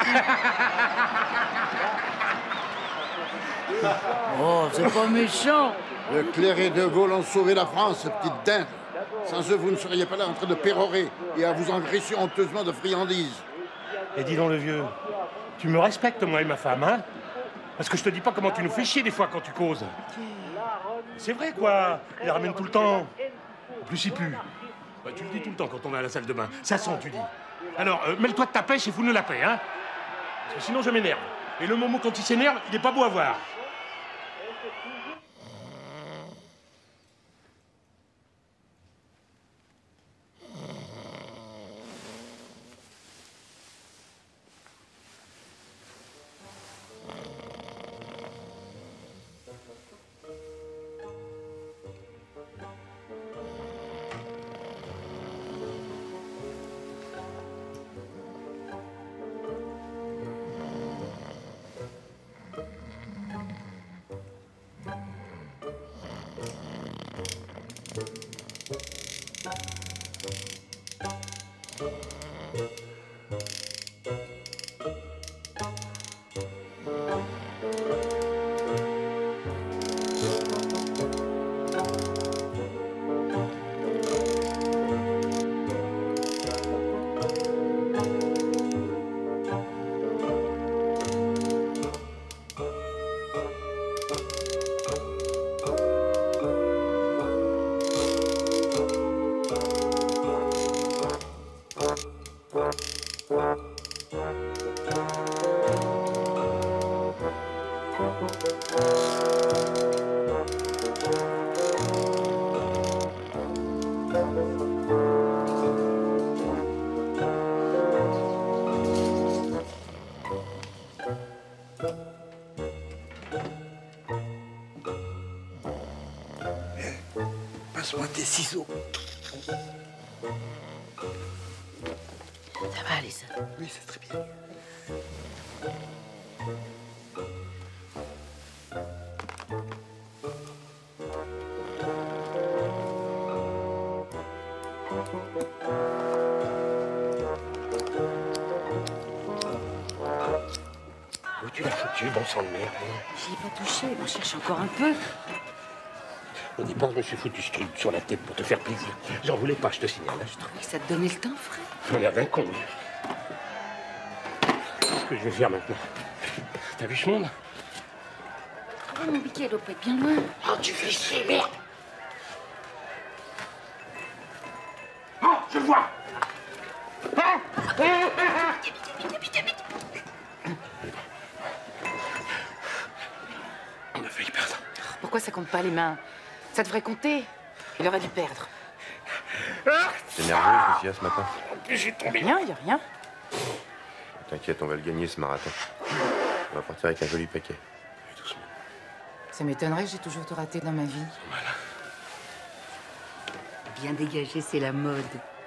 Oh, c'est pas méchant.
Leclerc et De Gaulle ont sauvé la France, petite dinde. Sans eux, vous ne seriez pas là en train de pérorer et à vous engraisser honteusement de friandises.
Et dis donc, le vieux, tu me respectes, moi et ma femme, hein? Parce que je te dis pas comment tu nous fais chier des fois quand tu causes. C'est vrai, quoi. Il la ramène tout le temps. En plus, il pue. Bah, tu le dis tout le temps quand on est à la salle de bain. Ça sent, tu dis. Alors, mêle-toi de ta pêche et fous-nous la paix, hein? Parce que sinon, je m'énerve. Et le moment quand il s'énerve, il n'est pas beau à voir. Passe-moi tes ciseaux.
Ça va aller, ça?
Oui, c'est très bien. Où tu l'as foutu, bon sang de merde?
J'y ai pas touché, on cherche encore un peu.
Au départ, je me suis foutu ce truc sur la tête pour te faire plaisir. J'en voulais pas, je te signale.
Je trouvais que ça te donnait le temps, frère.
On a l'air d'un con. Qu'est-ce que je vais faire maintenant? T'as vu ce monde?
Oh, mon biquet, elle doit pas être bien loin.
Oh, tu fais chier, merde! Oh, je le vois! On a failli perdre.
Pourquoi ça compte pas les mains? Ça devrait compter. Il aurait dû perdre.
T'es nerveux, Lucia, ce matin?
J'ai tombé.
Rien, y a rien.
T'inquiète, on va le gagner ce marathon. On va partir avec un joli paquet.
Ça m'étonnerait, j'ai toujours tout raté dans ma vie.
Bien dégagé, c'est la mode.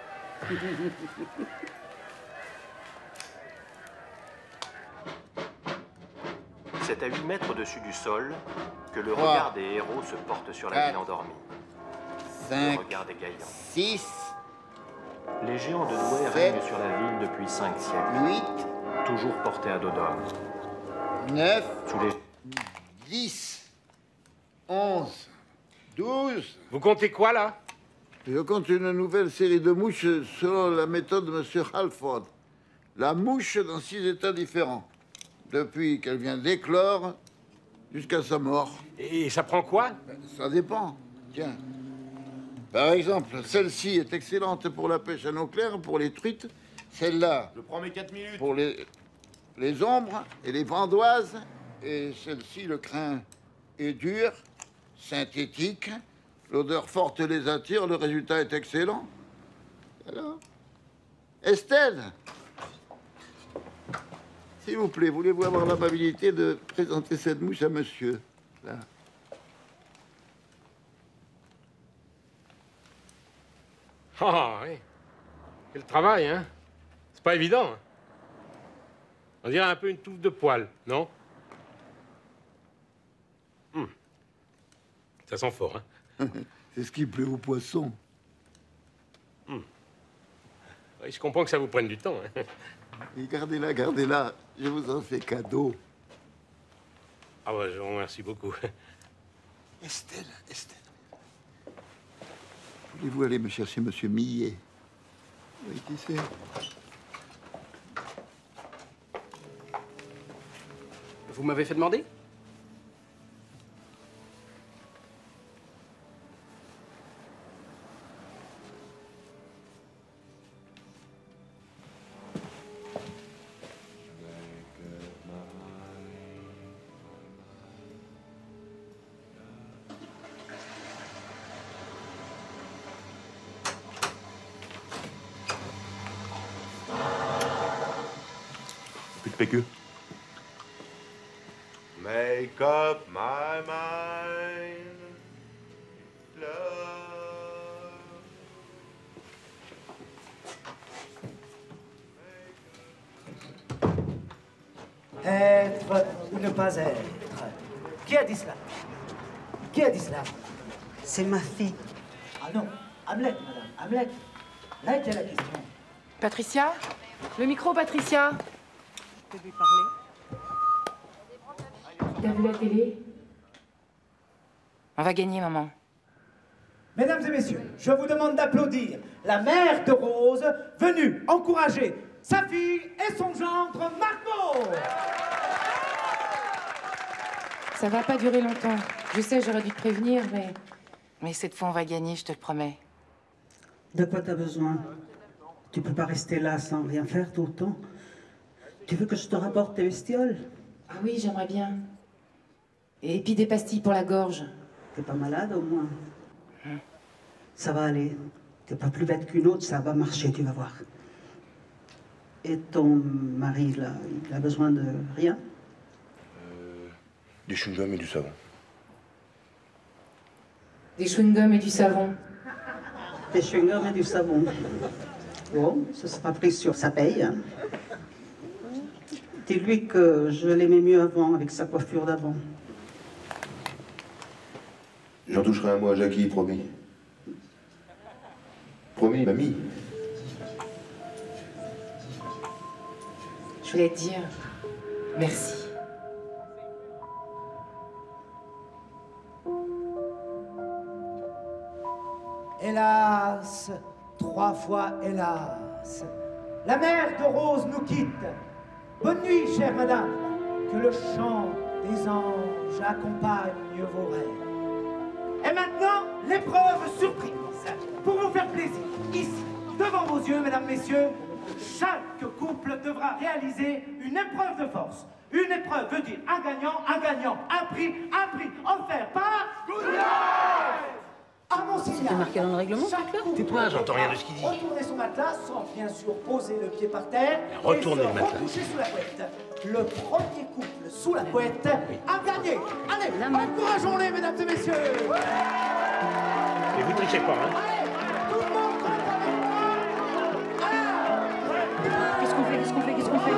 C'est à 8 mètres au-dessus du sol que le
3,
regard des héros se porte sur la
4,
ville endormie.
5,
Le regard des gaillants.
6,
Les géants de Douai
7,
règnent sur la ville depuis 5 siècles.
8,
Toujours portés à dos d'homme.
9,
Sous les...
10, 11, 12.
Vous comptez quoi, là?
Je compte une nouvelle série de mouches selon la méthode de M. Halford. La mouche dans 6 états différents. Depuis qu'elle vient d'éclore jusqu'à sa mort.
Et ça prend quoi?
Ça dépend. Tiens. Par exemple, celle-ci est excellente pour la pêche à eau claire, pour les truites. Celle-là,
Je prends mes 4 minutes.
pour les ombres et les vandoises. Et celle-ci, le crin est dur, synthétique. L'odeur forte les attire, le résultat est excellent. Alors, Estelle, s'il vous plaît, voulez-vous avoir l'amabilité de présenter cette mouche à monsieur? Là.
Ah, oui. Quel travail, hein? C'est pas évident. Hein? On dirait un peu une touffe de poils, non? Ça sent fort, hein?
C'est ce qui plaît aux poissons.
Oui, je comprends que ça vous prenne du temps. Hein?
Et gardez-la, gardez-la. Je vous en fais cadeau.
Ah ouais, je vous remercie beaucoup.
Estelle, Estelle. Voulez-vous aller me chercher monsieur Millet? Oui, qui c'est?
Vous m'avez fait demander?
Plus de PQ. Make up my mind. Love.
Être ou ne pas être. Qui a dit cela? Qui a dit cela?
C'est ma fille.
Ah non, Hamlet, madame, Hamlet. Là était la question.
Patricia? Le micro, Patricia?
Je peux lui parler?
T'as vu la télé? On va gagner, maman.
Mesdames et messieurs, je vous demande d'applaudir la mère de Rose, venue encourager sa fille et son gendre, Margot.
Ça va pas durer longtemps. Je sais, j'aurais dû te prévenir, mais... Mais cette fois, on va gagner, je te le promets.
De quoi t'as besoin? Tu peux pas rester là sans rien faire tout le temps. Tu veux que je te rapporte tes bestioles?
Ah oui, j'aimerais bien. Et puis des pastilles pour la gorge.
T'es pas malade au moins? Ça va aller. T'es pas plus bête qu'une autre, ça va marcher, tu vas voir. Et ton mari, là, il a besoin de rien?
Du chewing-gum et du savon.
Des chewing-gums et du savon.
Des chewing-gums et du savon. Bon, ce sera pris sur sa paye. Hein. Dis-lui que je l'aimais mieux avant, avec sa coiffure d'avant.
J'en toucherai un mot à Jackie, promis. Promis, mamie.
Je voulais te dire merci.
Hélas, 3 fois hélas, la mère de Rose nous quitte. Bonne nuit, chère madame, que le chant des anges accompagne vos rêves. Et maintenant, l'épreuve surprise. Pour vous faire plaisir, ici, devant vos yeux, mesdames, messieurs, chaque couple devra réaliser une épreuve de force. Une épreuve veut dire un gagnant, un prix offert par... À mon signal.
C'était marqué dans le règlement,
Tais-toi, j'entends rien de ce qu'il dit.
Retournez son matelas sans bien sûr poser le pied par terre.
Retournez le matelas.
Coucher sous la couette. Le premier couple sous la couette a gagné. Allez, encourageons-les, mesdames et messieurs.
Et vous trichez pas, hein?
Qu'est-ce qu'on fait? Qu'est-ce qu'on fait? Qu'est-ce qu'on fait?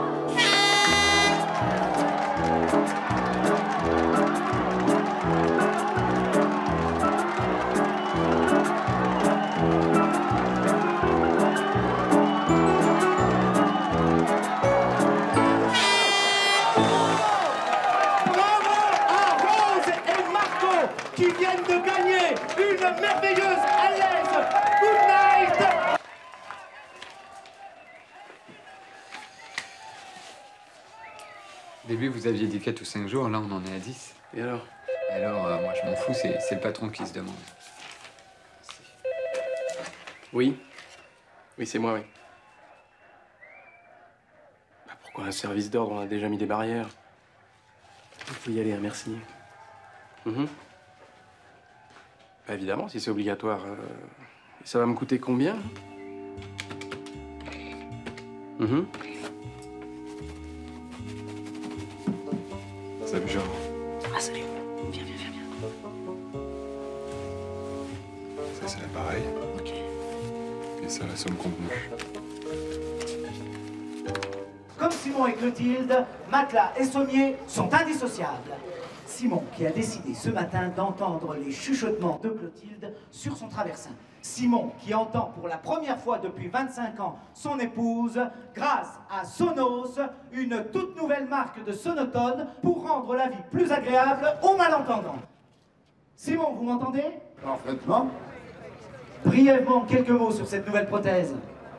Qui viennent de gagner une merveilleuse à l'aise. Good night.
Au début, vous aviez dit 4 ou 5 jours, là, on en est à 10.
Et alors?
Alors, moi, je m'en fous, c'est le patron qui se demande.
Oui. Oui, c'est moi, oui. Bah, pourquoi un service d'ordre? On a déjà mis des barrières. Il faut y aller, hein, merci. Bah, évidemment, si c'est obligatoire. Et ça va me coûter combien?
Salut, Jean.
Ah, salut. Viens, viens, viens, viens.
Ça, c'est l'appareil.
Ok.
Et ça, la somme contenue.
Comme Simon et Clotilde, matelas et sommier sont indissociables. Simon qui a décidé ce matin d'entendre les chuchotements de Clotilde sur son traversin. Simon qui entend pour la première fois depuis 25 ans son épouse grâce à Sonos, une toute nouvelle marque de sonotone pour rendre la vie plus agréable aux malentendants. Simon, vous m'entendez?
Parfaitement.
Brièvement, quelques mots sur cette nouvelle prothèse.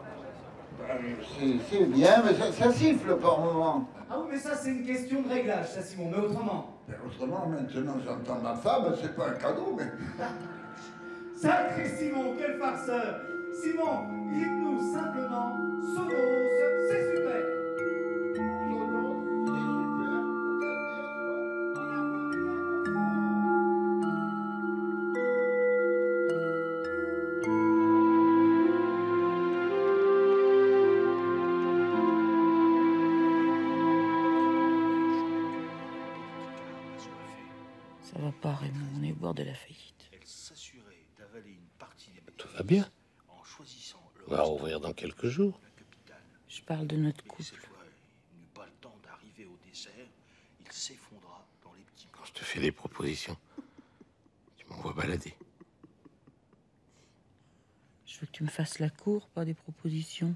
C'est bien, mais ça siffle par moment.
Ah oui, mais ça, c'est une question de réglage, ça, Simon, mais autrement.
Mais autrement, maintenant, j'entends ma femme, c'est pas un cadeau, mais...
Sacré Simon, quel farceur! Simon, dites-nous simplement, Sonos, c'est super!
Ça va pas, Raymond, on est au bord de la faillite.
Tout va bien. On va rouvrir dans quelques jours.
Je parle de notre couple.
Quand je te fais des propositions, tu m'envoies balader.
Je veux que tu me fasses la cour, pas des propositions.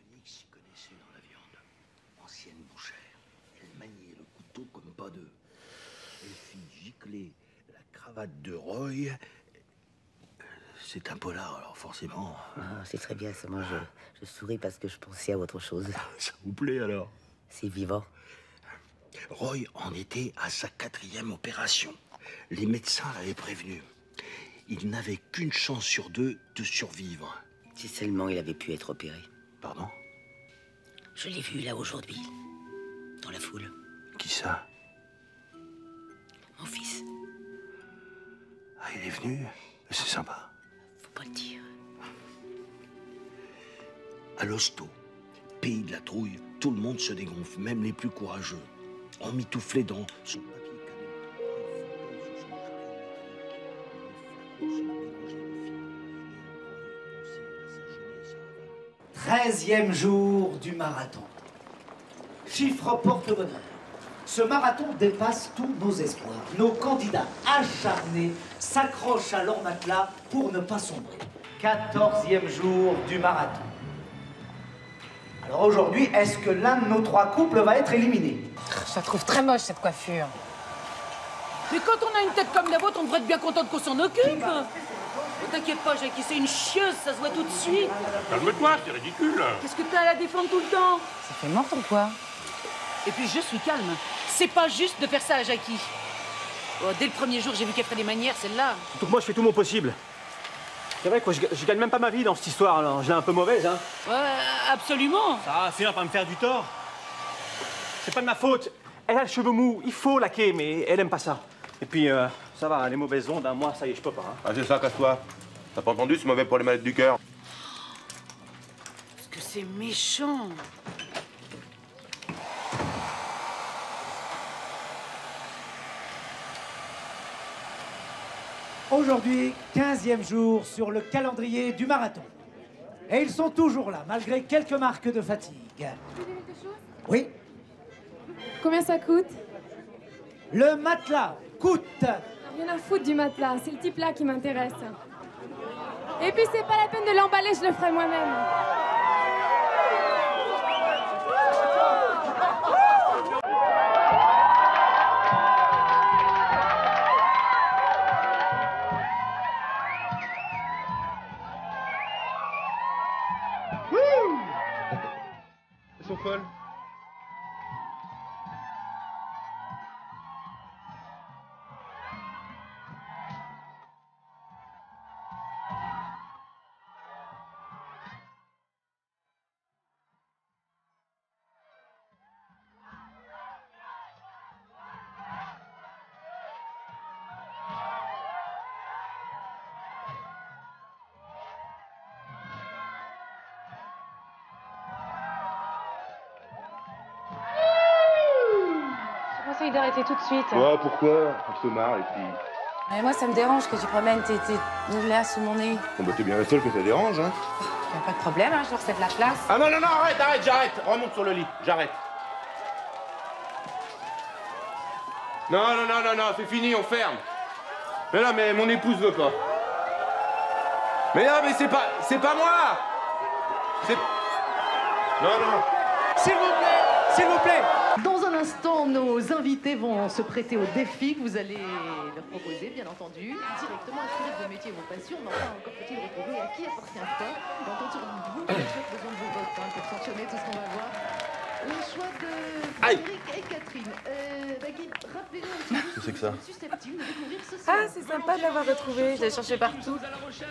Ancienne bouchère. Elle maniait le couteau comme pas deux. Elle fit gicler la cravate de Roy. C'est un polar, alors forcément.
Ah, c'est très bien, ça. Moi, je souris parce que je pensais à autre chose.
Ça vous plaît, alors?
C'est vivant.
Roy en était à sa 4e opération. Les médecins l'avaient prévenu. Il n'avait qu'une chance sur 2 de survivre.
Si seulement il avait pu être opéré.
Pardon?
Je l'ai vu là aujourd'hui, dans la foule.
Qui ça?
Mon fils.
Ah, il est venu? C'est sympa.
Faut pas le dire.
À l'hosto, pays de la trouille, tout le monde se dégonfle, même les plus courageux. Emmitouflé dans son papier canon.
13e jour du marathon. Chiffre porte-bonheur. Ce marathon dépasse tous nos espoirs. Nos candidats acharnés s'accrochent à leur matelas pour ne pas sombrer. 14e jour du marathon. Alors aujourd'hui, est-ce que l'un de nos 3 couples va être éliminé?
Je la trouve très moche, cette coiffure.
Mais quand on a une tête comme la vôtre, on devrait être bien contente qu'on s'en occupe. Oh, t'inquiète pas, Jackie, c'est une chieuse, ça se voit tout de suite.
Calme-toi, c'est ridicule.
Qu'est-ce que t'as à la défendre tout le temps?
Ça fait mort ton quoi?
Et puis je suis calme. C'est pas juste de faire ça à Jackie. Oh, dès le premier jour, j'ai vu qu'elle ferait des manières, celle-là.
Surtout que moi, je fais tout mon possible. C'est vrai que je gagne même pas ma vie dans cette histoire, alors je l'ai un peu mauvaise, hein.
Ouais, absolument.
Ça va finir par me faire du tort. C'est pas de ma faute. Elle a le cheveu mou, il faut laquer, mais elle aime pas ça. Et puis, ça va, les mauvaises ondes, hein, moi, ça y est, je peux pas. Hein.
Ah, c'est ça, casse-toi. T'as pas entendu, c'est mauvais pour les malades du cœur.
Parce que c'est méchant.
Aujourd'hui, 15e jour sur le calendrier du marathon. Et ils sont toujours là, malgré quelques marques de fatigue. Oui.
Combien ça coûte?
Le matelas coûte...
Rien à foutre du matelas, c'est le type là qui m'intéresse. Et puis c'est pas la peine de l'emballer, je le ferai moi-même.
Elles sont folles.
Je conseille d'arrêter tout de suite.
Ouais, pourquoi? On te fait marre, et puis...
Mais moi, ça me dérange que tu promènes tes là sous mon nez.
Bon, bah, t'es bien la seule que ça dérange, hein.
Y a pas de problème, hein, je leur cède la place.
Ah non, non, non, arrête, j'arrête. Remonte sur le lit, j'arrête. Non, non, non, non, non, c'est fini, on ferme. Mais là, mais mon épouse veut pas. Mais non, mais c'est pas moi. C'est... Non, non.
S'il vous plaît, s'il vous plaît.
Dans un instant, nos invités vont se prêter au défi que vous allez leur proposer, bien entendu, directement inscrire vos métiers et vos passions, mais enfin, encore faut-il retrouver à qui appartient quoi. Et on compte sur vous, j'ai besoin de vos votes hein, pour sanctionner tout ce qu'on va voir. Le choix de Frédéric et Catherine. Rappelez-nous un petit peu
Qu'est-ce que c'est que ça?
susceptible de découvrir ce soir.
Ah, c'est sympa de l'avoir retrouvé, je l'ai cherché partout.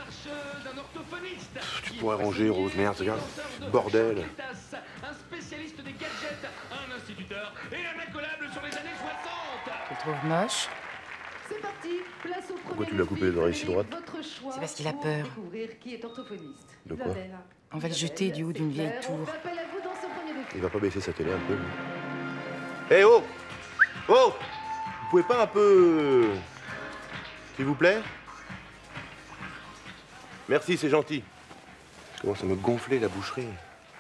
Tu pourrais ranger, Rose, merde, regarde. Bordel.
Un spécialiste des gadgets, un instituteur et un incollable sur les années 60.
Tu le trouves moche?
C'est parti, place au premier.
Pourquoi tu l'as coupé les oreilles si droites?
C'est parce qu'il a peur.
Découvrir qui est orthophoniste.
De quoi?
On va le jeter du haut d'une vieille tour.
Appel à vous dans ce premier défi.
Il va pas baisser sa télé un peu, lui. Eh oh! Oh! Vous pouvez pas un peu... S'il vous plaît? Merci, c'est gentil. Je commence à me gonfler la boucherie.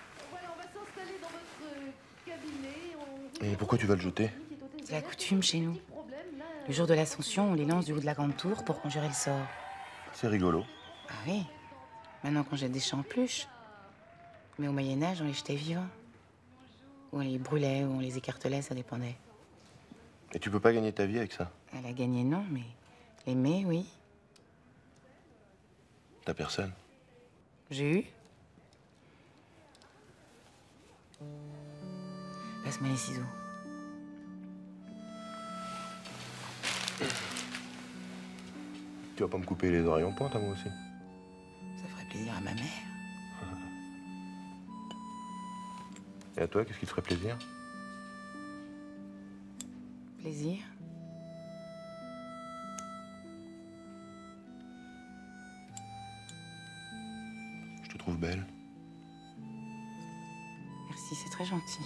Et pourquoi tu vas le jeter?
C'est la coutume chez nous. Le jour de l'Ascension, on les lance du haut de la grande tour pour conjurer le sort.
C'est rigolo.
Ah oui. Maintenant qu'on jette des champluches. Mais au Moyen-Âge, on les jetait vivants. Ou on les brûlait, ou on les écartelait, ça dépendait.
Et tu peux pas gagner ta vie avec ça?
Elle a gagné, non, mais aimer, oui.
T'as personne?
J'ai eu. Passe-moi les ciseaux.
Tu vas pas me couper les oreilles en pointe, à moi aussi?
Ça ferait plaisir à ma mère.
Et à toi, qu'est-ce qui te ferait plaisir?
Plaisir.
Je te trouve belle.
Merci, c'est très gentil.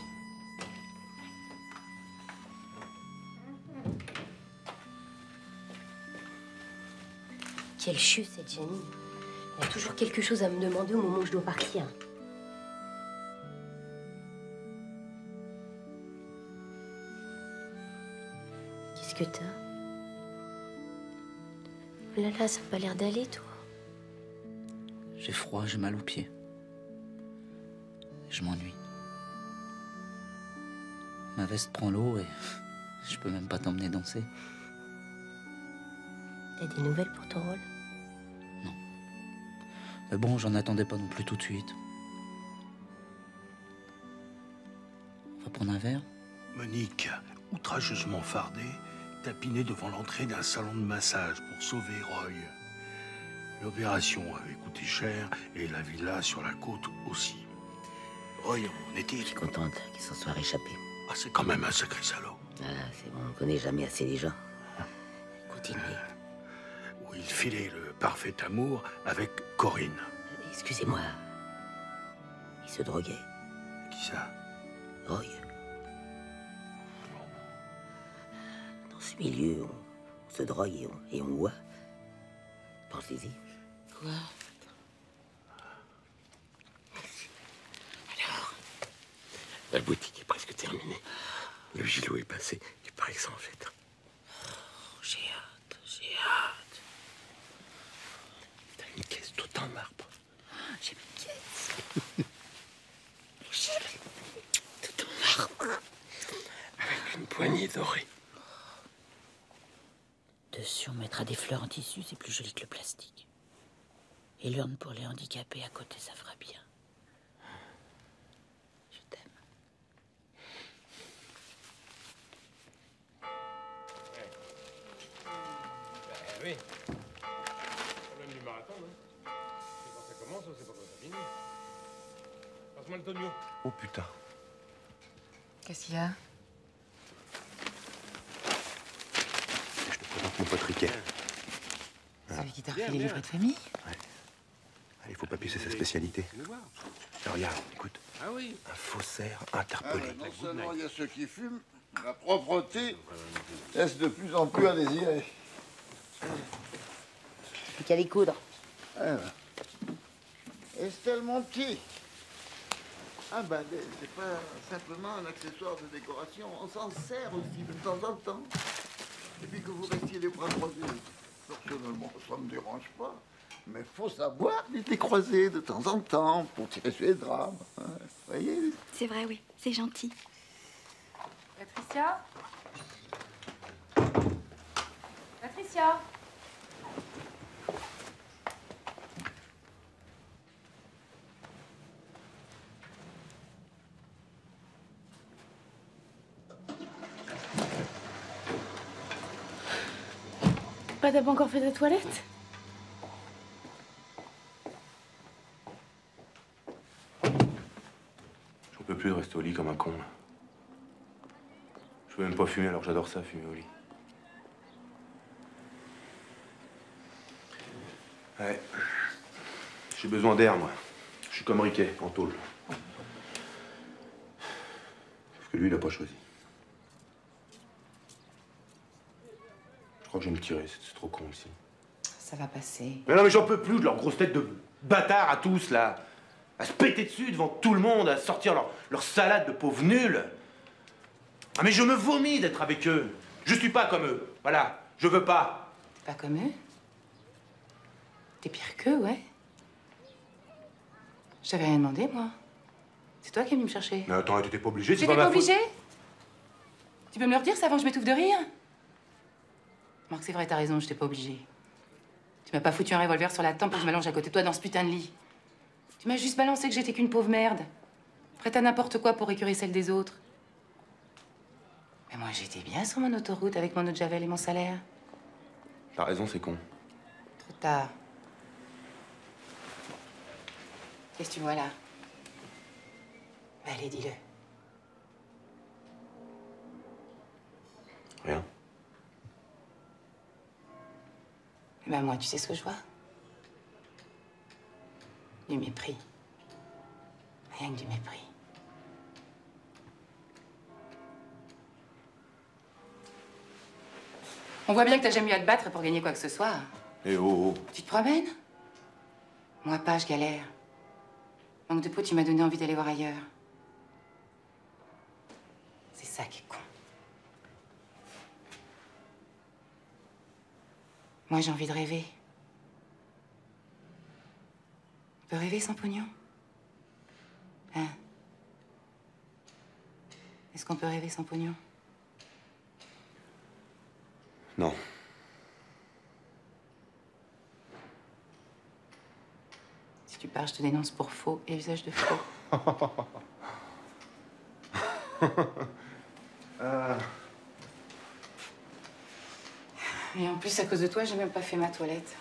Quelle chute, cette Jenny. Elle a toujours quelque chose à me demander au moment où je dois partir. que t'as? Oh là là, ça n'a pas l'air d'aller, toi.
J'ai froid, j'ai mal aux pieds. Je m'ennuie. Ma veste prend l'eau et je peux même pas t'emmener danser.
T'as des nouvelles pour ton rôle?
Mais bon, j'en attendais pas non plus tout de suite. On va prendre un verre?
Monique, outrageusement fardée, tapinait devant l'entrée d'un salon de massage pour sauver Roy. L'opération avait coûté cher et la villa sur la côte aussi. Roy, on était...
Je suis contente qu'il s'en soit réchappé.
Ah, c'est quand même un sacré salaud.
Ah, c'est bon, on connaît jamais assez les gens. Continuez.
Où il filait le parfait amour avec Corinne.
Excusez-moi. Il se droguait.
Qui ça?
Roy. Dans ce milieu, on se drogue et on boit. Pensez-y.
Quoi?
La boutique est presque terminée. Le gilot est passé. Il paraît que ça en fait.
J'ai hâte, j'ai hâte.
T'as une caisse toute en marbre.
J'ai une caisse. Tout en marbre.
Avec une poignée dorée.
Dessus, on mettra des fleurs en tissu, c'est plus joli que le plastique. Et l'urne pour les handicapés à côté, ça fera bien. Je t'aime.
Oui. Le problème du marathon, hein. C'est quand ça commence ou c'est pas quand ça finit. Passe-moi le tonneau.
Oh putain.
Qu'est-ce qu'il y a?
Je te présente mon pote Riquet.
Celui qui t'a refait les livrets de famille?
Ouais. Il faut pas pisser sa spécialité. Alors, regarde, écoute.
Ah oui.
Un faussaire interpellé.
Non seulement il y a ceux qui fument, la propreté laisse de plus en plus à désirer.
Plus qu'à les coudre.
Estelle, mon petit. Ah ben, c'est pas simplement un accessoire de décoration. On s'en sert aussi de temps en temps. Et puis que vous restiez les bras croisés. Personnellement, ça me dérange pas. Mais faut savoir les décroiser de temps en temps pour tirer sur les drames. Hein, voyez?
C'est vrai, oui. C'est gentil.
Patricia? Patricia?
T'as pas encore fait ta toilette?
J'en peux plus de rester au lit comme un con. Je peux même pas fumer alors que j'adore ça, fumer au lit. Ouais. J'ai besoin d'air, moi. Je suis comme Riquet, en tôle. Sauf que lui, il a pas choisi. Je crois que je vais me tirer, c'est trop con ici.
Ça va passer.
Mais non, mais j'en peux plus de leur grosse tête de bâtards à tous, là. À se péter dessus devant tout le monde, à sortir leur salade de pauvres nuls. Ah, mais je me vomis d'être avec eux. Je suis pas comme eux. Voilà, je veux pas.
T'es pas comme eux? T'es pire qu'eux, ouais. Je t'avais rien demandé, moi. C'est toi qui es venu me chercher.
Mais attends, t'étais pas obligé, c'est
J'étais
pas
pas
ma faute.
obligée? Tu peux me le redire, ça, avant que je m'étouffe de rire? Marc, c'est vrai, t'as raison, je t'ai pas obligée. Tu m'as pas foutu un revolver sur la tempe pour que je m'allonge à côté de toi dans ce putain de lit. Tu m'as juste balancé que j'étais qu'une pauvre merde. Prête à n'importe quoi pour récurer celle des autres. Mais moi, j'étais bien sur mon autoroute avec mon eau de Javel et mon salaire.
T'as raison, c'est con.
Trop tard. Qu'est-ce que tu vois là? Bah, allez, dis-le.
Rien.
Bah, moi, tu sais ce que je vois? Du mépris. Rien que du mépris. On voit bien que t'as jamais eu à te battre pour gagner quoi que ce soit.
Eh oh, oh.
Tu te promènes? Moi pas, je galère. Manque de peau, tu m'as donné envie d'aller voir ailleurs. C'est ça qui est con. Moi, j'ai envie de rêver. On peut rêver sans pognon? Hein? Est-ce qu'on peut rêver sans pognon?
Non.
Si tu pars, je te dénonce pour faux et usage de faux. Et en plus, à cause de toi, j'ai même pas fait ma toilette.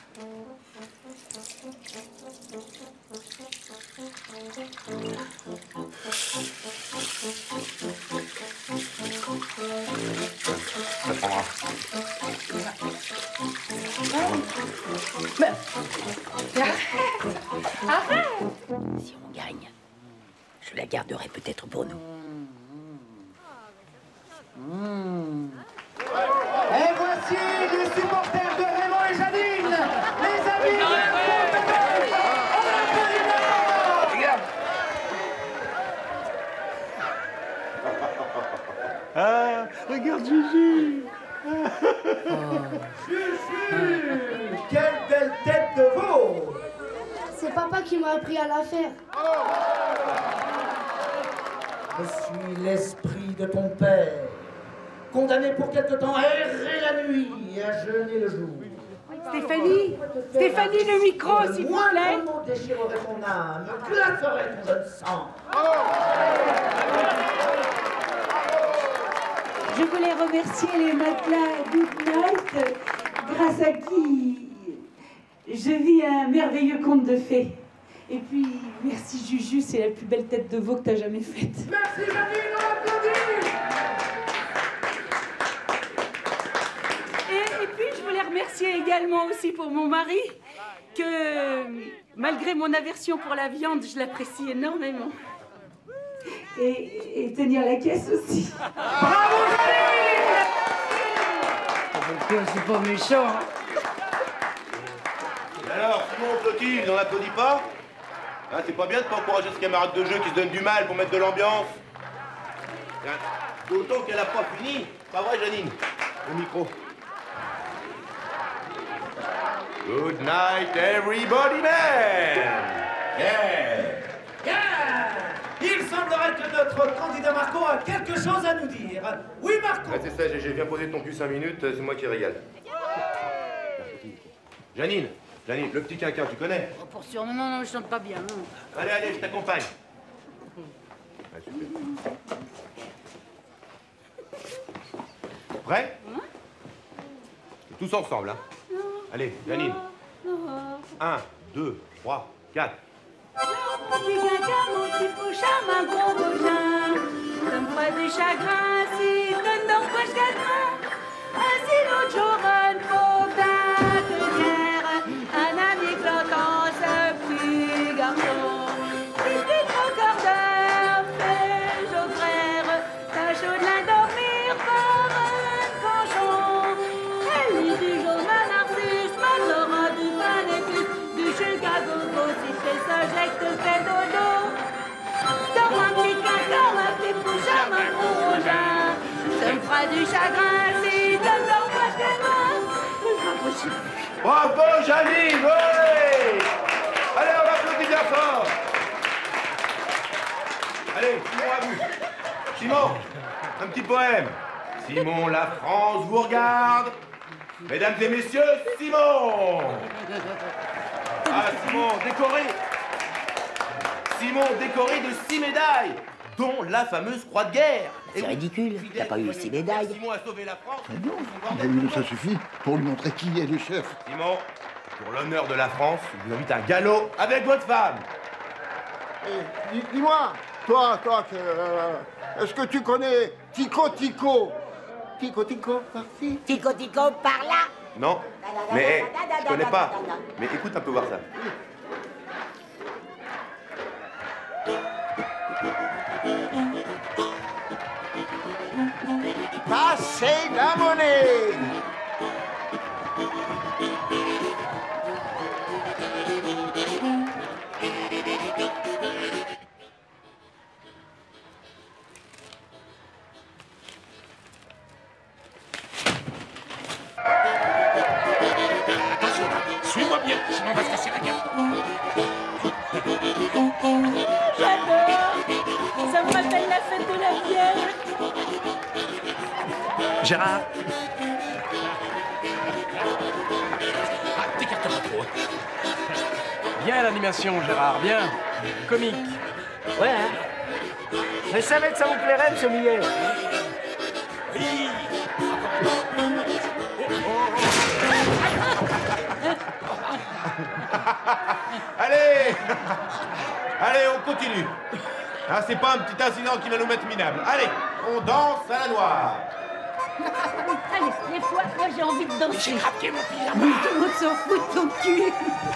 Ça prendra.
Arrête!
Si on gagne, je la garderai peut-être pour nous.
Et voici les supporters de Raymond et Janine, les amis de
Regarde.
Ah, regarde Juju.
Juju, quelle belle tête de veau!
C'est papa qui m'a appris à la faire.
Je suis l'esprit de ton père, condamné pour quelque temps à errer la nuit et à jeûner le jour.
Stéphanie, Stéphanie, le micro, s'il vous plaît.
Le moindre mot déchirerait ton âme, glacerait ton jeune sang.
Je voulais remercier les matelas Good Night, grâce à qui je vis un merveilleux conte de fées. Et puis, merci Juju, c'est la plus belle tête de veau que t'as jamais faite.
Merci Janine, on applaudit.
Et puis, je voulais remercier également aussi pour mon mari, que malgré mon aversion pour la viande, je l'apprécie énormément.
Et tenir la caisse aussi.
Bravo Janine!
C'est pas méchant. Hein.
Alors, Simon, Clotilde, on n'applaudit pas? Hein, c'est pas bien de pas encourager ce camarade de jeu qui se donne du mal pour mettre de l'ambiance. D'autant qu'elle a pas fini. Pas vrai, Janine? Au micro. Good night, everybody, man! Yeah!
Yeah! Il semblerait que notre candidat Marco a quelque chose à nous dire. Oui, Marco?
Ouais, c'est ça, j'ai viens poser ton cul 5 minutes, c'est moi qui régale. Janine, le petit quinquin, tu connais?
Oh, pour sûr, non, je chante pas bien. Non.
Allez, je t'accompagne. Ouais, super. Prêt? Tous ensemble, hein? Allez, Janine. 1, 2, 3, 4.
Petit quinquin, mon petit pochard, ma gros bougein. Ça me ferait du chagrin si donne donc pas ce cadran. Ainsi l'autre jour, un pauvre d'atelière, un ami flottant, ce petit garçon. Il dit trop cordeur, fait au frère, tâche de l'endormir comme un cochon. Elle lui dit Jonas Narcisse, Madora du pain d'épice, du Chicago, si c'est ça, j'ai que te fais dodo. Dans un petit quinquin, un petit poussin, un gros rogin. Ça me fera du chagrin si donne donc pas ce qu'elle m'a. C'est pas possible.
Bravo, Janine, ouais! Allez, on va applaudir bien fort. Allez, Simon, à vous. Simon, un petit poème. Simon, la France vous regarde. Mesdames et messieurs, Simon! Ah, Simon, décoré! Simon, décoré de 6 médailles, dont la fameuse croix de guerre.
C'est ridicule, t'as pas eu 6 médailles.
Simon a sauvé la France.
Ça suffit pour lui montrer qui est le chef.
Simon, pour l'honneur de la France, je vous invite à un galop avec votre femme.
Dis-moi, toi, est-ce que tu connais Tico Tico? Tico Tico, par-ci.
Tico Tico, par là.
Non, mais je connais pas. Mais écoute un peu voir ça.
Passez la monnaie.
Gérard. Ah, t'écarte pas trop.
Bien l'animation, Gérard, bien. Comique.
Ouais, hein. Je savais que ça vous plairait, monsieur Millet.
Oui.
Allez Allez, on continue. Ah, c'est pas un petit incident qui va nous mettre minable. Allez, on danse à la noire.
Allez, lève-toi, moi j'ai envie de danser.
J'ai craqué mon pyjama.
Mais tout le monde s'en fout de ton cul.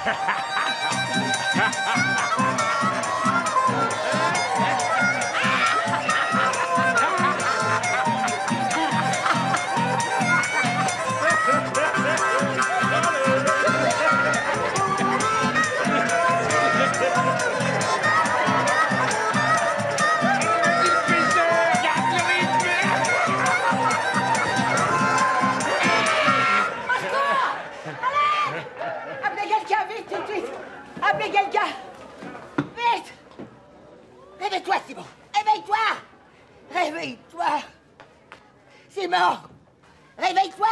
Appelez quelqu'un, vite, tout de suite. Appelez quelqu'un. Vite. Réveille-toi, Simon. Réveille-toi. Réveille-toi. Simon. Réveille-toi.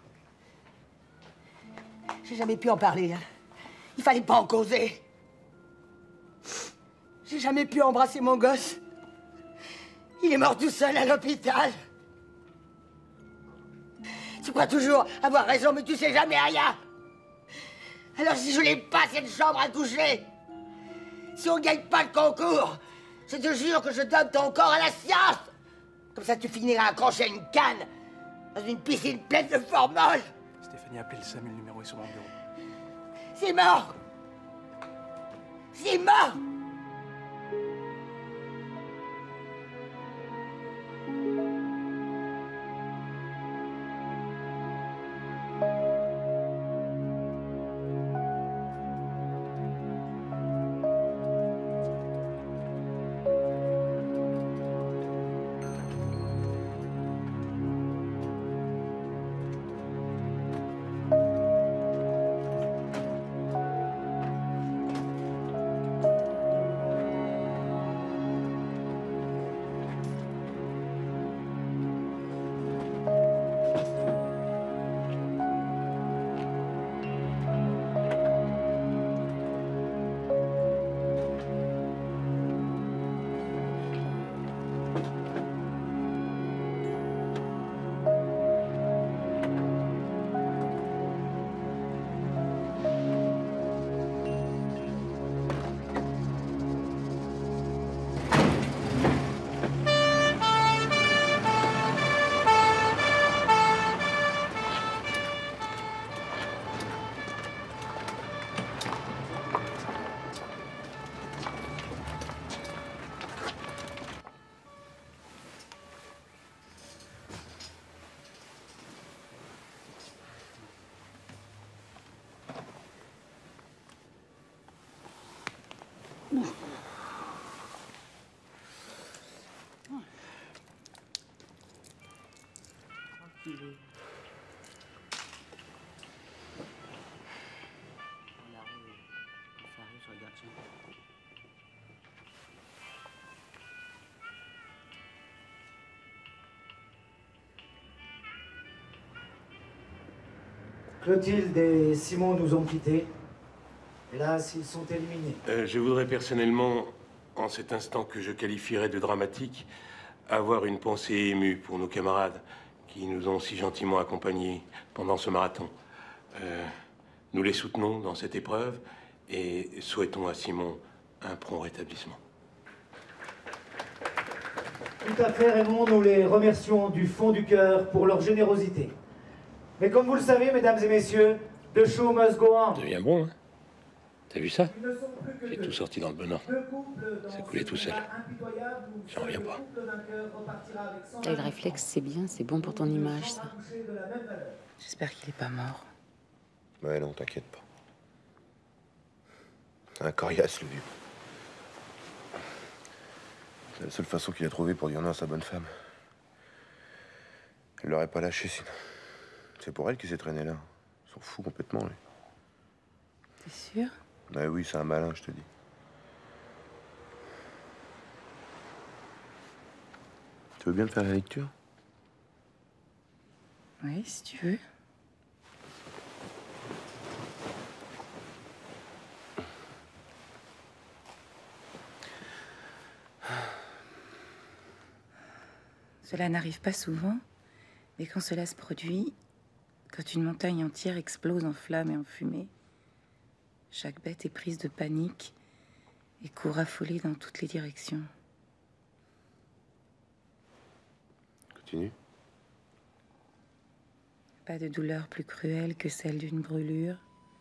J'ai jamais pu en parler. Hein. Il fallait pas en causer. J'ai jamais pu embrasser mon gosse. Il est mort tout seul à l'hôpital. Tu crois toujours avoir raison, mais tu sais jamais rien. Alors si je n'ai pas cette chambre à coucher, si on gagne pas le concours, je te jure que je donne ton corps à la science. Comme ça tu finiras à accrocher une canne dans une piscine pleine de formol.
Stéphanie, appelez le SAMU, le numéro est sur mon bureau.
C'est mort. C'est mort.
Clotilde et Simon nous ont quittés. Hélas, ils sont éliminés.
Je voudrais personnellement, en cet instant que je qualifierais de dramatique, avoir une pensée émue pour nos camarades qui nous ont si gentiment accompagnés pendant ce marathon. Nous les soutenons dans cette épreuve et souhaitons à Simon un prompt rétablissement.
Tout à fait, Raymond, nous les remercions du fond du cœur pour leur générosité. Mais comme vous le savez, mesdames et messieurs, the show must go on.
Ça devient bon, hein? T'as vu ça? J'ai tout sorti dans le bon ordre. Ça coulait tout seul. J'en reviens pas.
Et le réflexe, c'est bien, c'est bon pour ton image, ça. J'espère qu'il est pas mort.
Ouais, non, t'inquiète pas. C'est un coriace, le vieux. C'est la seule façon qu'il a trouvé pour dire non à sa bonne femme. Elle l'aurait pas lâché, sinon. C'est pour elle qu'il s'est traîné là. Il s'en fout complètement, lui.
T'es sûr?
Ouais, oui, c'est un malin, je te dis. Tu veux bien me faire la lecture?
Oui, si tu veux. Cela n'arrive pas souvent, mais quand cela se produit, quand une montagne entière explose en flammes et en fumée, chaque bête est prise de panique et court affolée dans toutes les directions.
Continue.
Pas de douleur plus cruelle que celle d'une brûlure.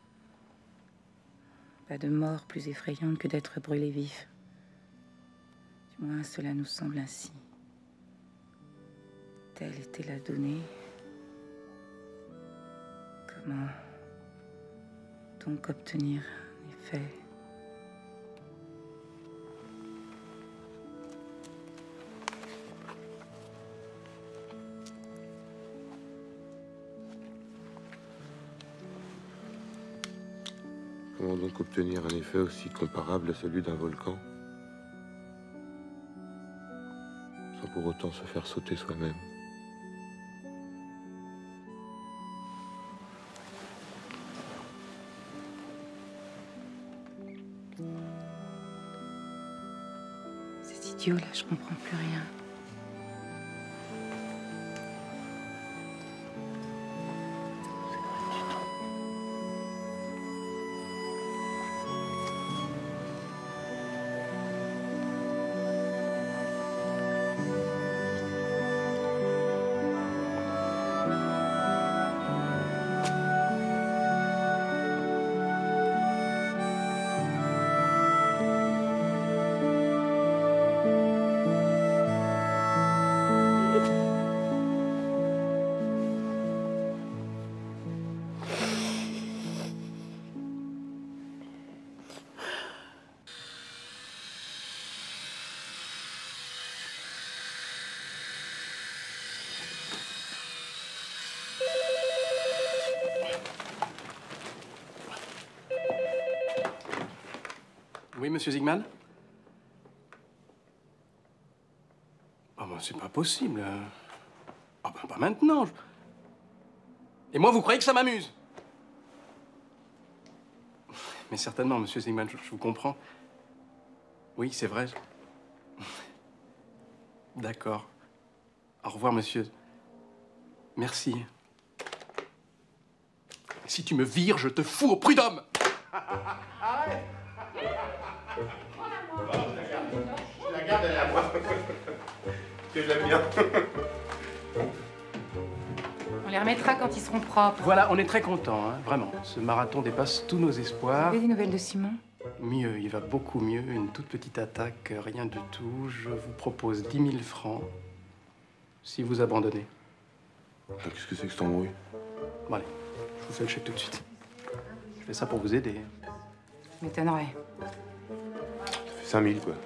Pas de mort plus effrayante que d'être brûlé vif. Du moins, cela nous semble ainsi. Telle était la donnée. Comment donc obtenir un effet?
Comment donc obtenir un effet aussi comparable à celui d'un volcan, sans pour autant se faire sauter soi-même?
C'est idiot, là, je comprends plus rien.
Oui, monsieur Zigman? Ah ben, c'est pas possible. Ah ben, pas maintenant. Et moi, vous croyez que ça m'amuse? Mais certainement, monsieur Zigman, je vous comprends. Oui, c'est vrai. D'accord. Au revoir, monsieur. Merci. Si tu me vires, je te fous au prud'homme!
Arrête! Je la garde à moi. Que j'aime bien.
On les remettra quand ils seront propres.
Voilà, on est très contents, hein, vraiment. Ce marathon dépasse tous nos espoirs.
Vous avez des nouvelles de Simon?
Mieux, il va beaucoup mieux. Une toute petite attaque, rien du tout. Je vous propose 10 000 francs si vous abandonnez.
Qu'est-ce que c'est que cet embrouille?
Bon, allez, je vous fais le chèque tout de suite. Je fais ça pour vous aider.
M'étonnerait.
Ça fait 5 000, quoi.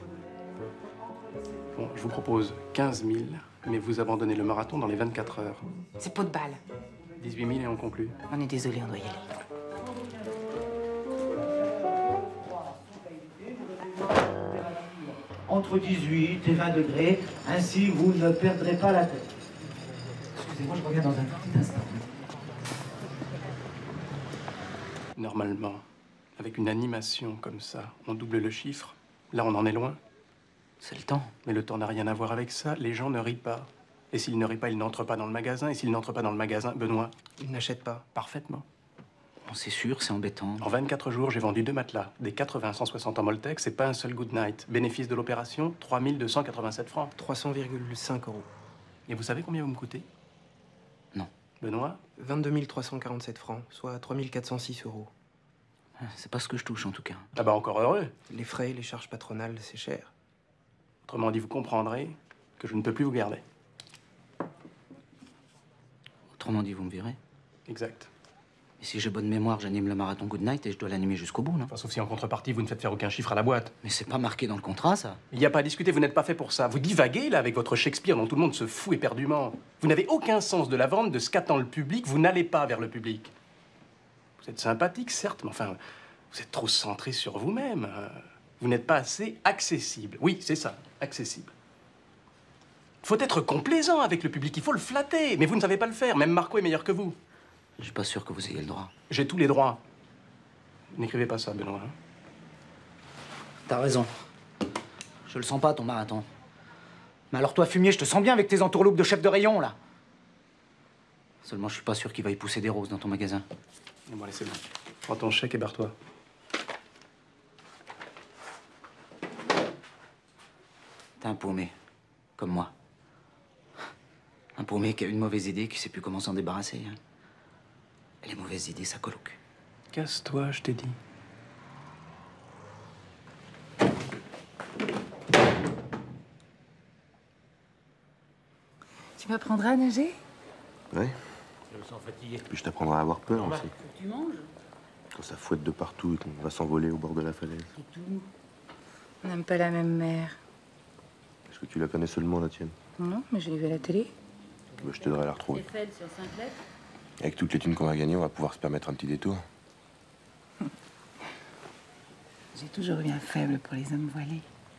Bon, je vous propose 15 000, mais vous abandonnez le marathon dans les 24 heures.
C'est pot de balle.
18 000 et on conclut.
On est désolé, on doit y aller.
Entre 18 et 20 degrés, ainsi vous ne perdrez pas la tête. Excusez-moi, je reviens dans un tout petit instant.
Normalement, avec une animation comme ça, on double le chiffre. Là, on en est loin.
C'est le temps.
Mais le temps n'a rien à voir avec ça. Les gens ne rient pas. Et s'ils ne rient pas, ils n'entrent pas dans le magasin. Et s'ils n'entrent pas dans le magasin, Benoît, ils n'achètent pas. Parfaitement.
Bon, c'est sûr, c'est embêtant.
En 24 jours, j'ai vendu 2 matelas. Des 80-160 en Moltex, c'est pas un seul good night. Bénéfice de l'opération, 3 287 francs.
300,5 €.
Et vous savez combien vous me coûtez?
Non.
Benoît?
22 347 francs, soit 3 406 €.
C'est pas ce que je touche, en tout cas.
Ah bah encore heureux.
Les frais, les charges patronales, c'est cher.
Autrement dit, vous comprendrez que je ne peux plus vous garder.
Autrement dit, vous me virez?
Exact.
Et si j'ai bonne mémoire, j'anime le marathon Good Night et je dois l'animer jusqu'au bout, non?
Enfin, sauf si en contrepartie, vous ne faites faire aucun chiffre à la boîte.
Mais c'est pas marqué dans le contrat, ça.
Il n'y a pas à discuter, vous n'êtes pas fait pour ça. Vous divaguez, là, avec votre Shakespeare dont tout le monde se fout éperdument. Vous n'avez aucun sens de la vente, de ce qu'attend le public. Vous n'allez pas vers le public. Vous êtes sympathique, certes, mais enfin, vous êtes trop centré sur vous-même. Vous n'êtes pas assez accessible. Oui, c'est ça, accessible. Faut être complaisant avec le public, il faut le flatter. Mais vous ne savez pas le faire, même Marco est meilleur que vous.
Je suis pas sûr que vous ayez le droit.
J'ai tous les droits. N'écrivez pas ça, Benoît. Hein.
T'as raison. Je le sens pas, ton marathon. Mais alors toi, fumier, je te sens bien avec tes entourloupes de chef de rayon, là.
Seulement, je suis pas sûr qu'il va y pousser des roses dans ton magasin.
Bon, allez, c'est bon. Prends ton chèque et barre-toi.
T'es un paumé, comme moi. Un paumé qui a une mauvaise idée, qui sait plus comment s'en débarrasser. Hein. Et les mauvaises idées, ça colle au cul.
Casse-toi, je t'ai dit.
Tu m'apprendras à nager?
Ouais.
Je me sens fatigué.
Puis je t'apprendrai à avoir peur aussi.
Tu manges?
Quand ça fouette de partout et qu'on va s'envoler au bord de la falaise.
C'est tout. On n'aime pas la même mer.
Est-ce que tu la connais seulement, la tienne?
Non, mais je l'ai vue à la télé.
Bah, je t'aiderai à la retrouver.
Eiffel sur 5 lettres.
Avec toutes les thunes qu'on va gagner, on va pouvoir se permettre un petit détour.
J'ai toujours eu un faible pour les hommes voilés.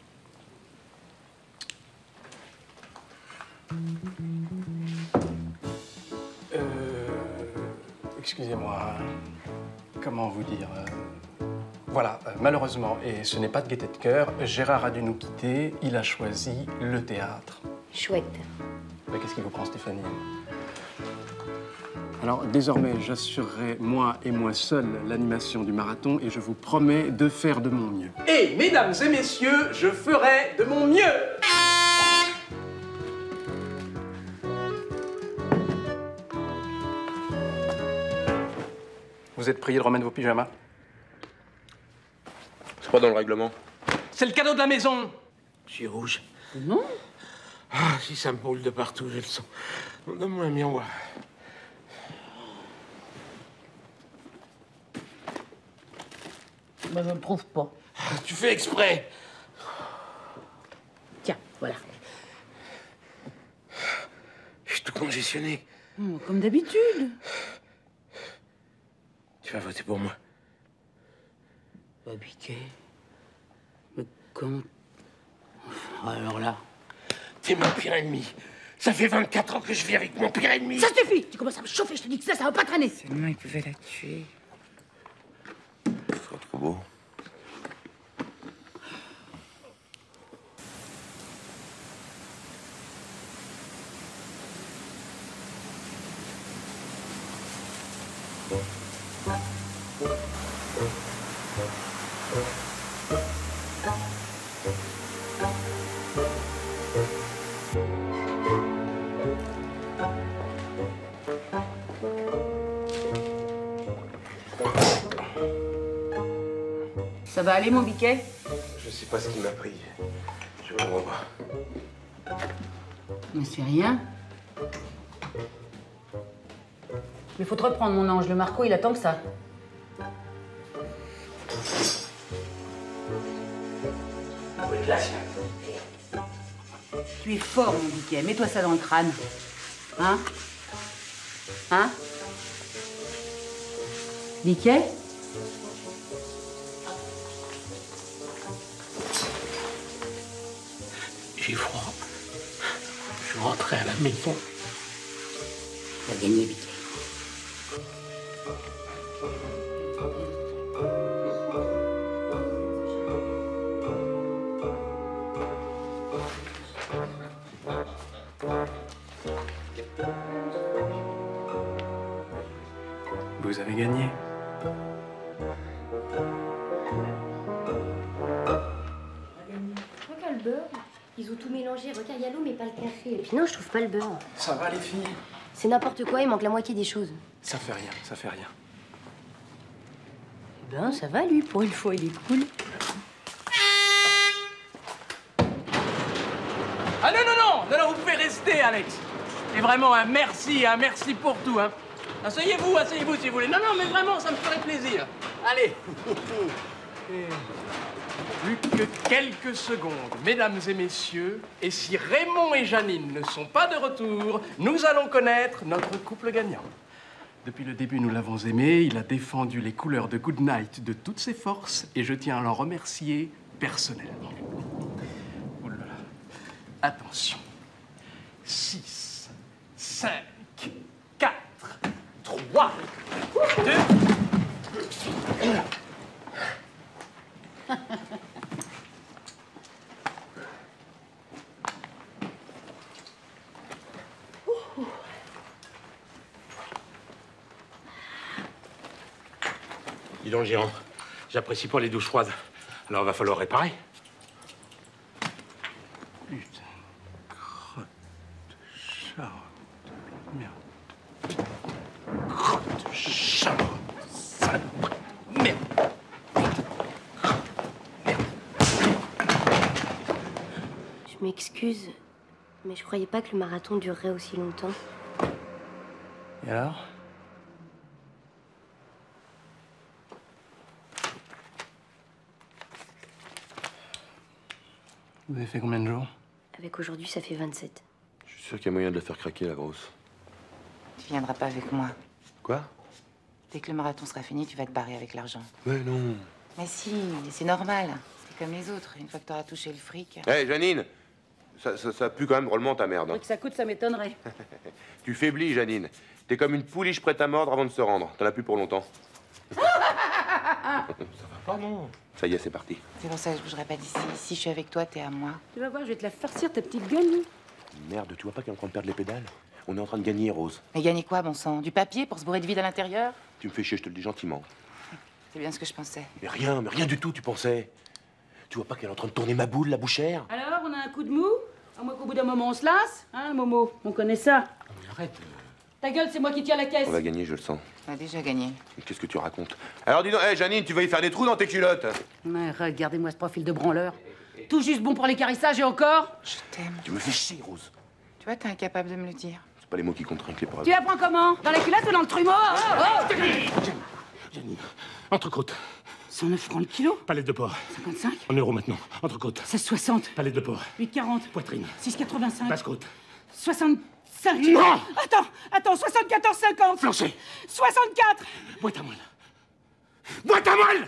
Excusez-moi. Comment vous dire Voilà, malheureusement, et ce n'est pas de gaieté de cœur, Gérard a dû nous quitter. Il a choisi le théâtre.
Chouette.
Mais qu'est-ce qui vous prend, Stéphanie? Alors, désormais, j'assurerai, moi et moi seul, l'animation du marathon et je vous promets de faire de mon mieux. Et, mesdames et messieurs, je ferai de mon mieux! Vous êtes prié de remettre vos pyjamas?
C'est pas dans le règlement.
C'est le cadeau de la maison!
Je suis rouge.
Non?
Ah, si ça me brûle de partout, j'ai le sang. Donne-moi un miroir.
Bah, je ne trouve pas.
Tu fais exprès.
Tiens, voilà.
Je suis tout congestionné.
Comme d'habitude.
Tu vas voter pour moi.
Biquet. Mais comment... Alors là...
T'es mon pire ennemi. Ça fait 24 ans que je vis avec mon pire ennemi.
Ça suffit! Tu commences à me chauffer, je te dis que ça va pas traîner. Seulement, il pouvait la tuer.
Ce serait trop beau.
Ça va aller, mon biquet?
Je sais pas ce qui m'a pris. Je comprends pas.
Mais c'est rien. Mais faut te reprendre, mon ange. Le Marco, il attend que ça. Tu es fort, mon biquet. Mets-toi ça dans le crâne. Hein? Hein? Biquet?
J'ai froid. Je suis rentré à la maison.
Tu as gagné, biquet.
Vous avez gagné.
Regarde le beurre. Ils ont tout mélangé. Regarde, il y a l'eau, mais pas le café. Et puis non, je trouve pas le beurre.
Ça va, les filles?
C'est n'importe quoi, il manque la moitié des choses.
Ça fait rien, ça fait rien.
Eh ben, ça va, lui. Pour une fois, il est cool.
Ah non, non, non! Non, non, vous pouvez rester, Alex. Et vraiment, un merci pour tout, hein. Asseyez-vous si vous voulez. Non, non, mais vraiment, ça me ferait plaisir. Allez. Plus que quelques secondes, mesdames et messieurs, et si Raymond et Janine ne sont pas de retour, nous allons connaître notre couple gagnant. Depuis le début, nous l'avons aimé, il a défendu les couleurs de Goodnight de toutes ses forces, et je tiens à l'en remercier personnellement. Oh là là. Attention. 6, 5, 4, 3, 2...
Dis donc, Géant, j'apprécie pas les douches froides. Alors, il va falloir réparer.
Putain, crotte de charlotte. Merde. Crotte de charlotte. Saloperie. Merde.
Je m'excuse, mais je croyais pas que le marathon durerait aussi longtemps.
Et alors? Vous avez fait combien de jours?
Avec aujourd'hui, ça fait 27.
Je suis sûr qu'il y a moyen de la faire craquer, la grosse.
Tu viendras pas avec moi.
Quoi?
Dès que le marathon sera fini, tu vas te barrer avec l'argent.
Mais non.
Mais si, c'est normal. C'est comme les autres. Une fois que t'auras touché le fric...
Hé, Janine, ça pue quand même drôlement ta merde. Hein.
Que ça coûte, ça m'étonnerait.
Tu faiblis, Janine. T'es comme une pouliche prête à mordre avant de se rendre. T'en as plus pour longtemps. Ça va pas, non. Ça y est, c'est parti.
C'est pour ça que je bougerai pas d'ici. Si je suis avec toi, t'es à moi.
Tu vas voir, je vais te la farcir, ta petite gueule.
Merde, tu vois pas qu'on est en train de perdre les pédales? On est en train de gagner, Rose.
Mais gagner quoi, bon sang? Du papier pour se bourrer de vide à l'intérieur?
Tu me fais chier, je te le dis gentiment.
C'est bien ce que je pensais.
Mais rien du tout, tu pensais. Tu vois pas qu'elle est en train de tourner ma boule, la bouchère?
Alors, on a un coup de mou? À moins qu'au bout d'un moment, on se lasse. Hein, Momo? On connaît ça.
Arrête.
Ta gueule, c'est moi qui tiens la caisse.
On va gagner, je le sens.
On a déjà gagné.
Qu'est-ce que tu racontes? Alors dis donc, hé, Janine, tu vas y faire des trous dans tes culottes?
Mais regardez-moi ce profil de branleur. Tout juste bon pour l'écarissage et encore.
Je t'aime.
Tu me fais chier, Rose.
Tu vois, t'es incapable de me le dire.
C'est pas les mots qui comptent, rien que les paroles.
Tu apprends comment? Dans la culotte ou dans le trumeau?
Janine, entrecôte.
109 francs le kilo.
Palette de porc.
55.
En euros maintenant. Entrecôte.
16,60.
Palette de porc.
8,40.
Poitrine.
6,85.
Basse-côte.
65.
Non!
Attends, 74,50.
Flancher.
64.
Boîte à moelle. Boîte à moelle!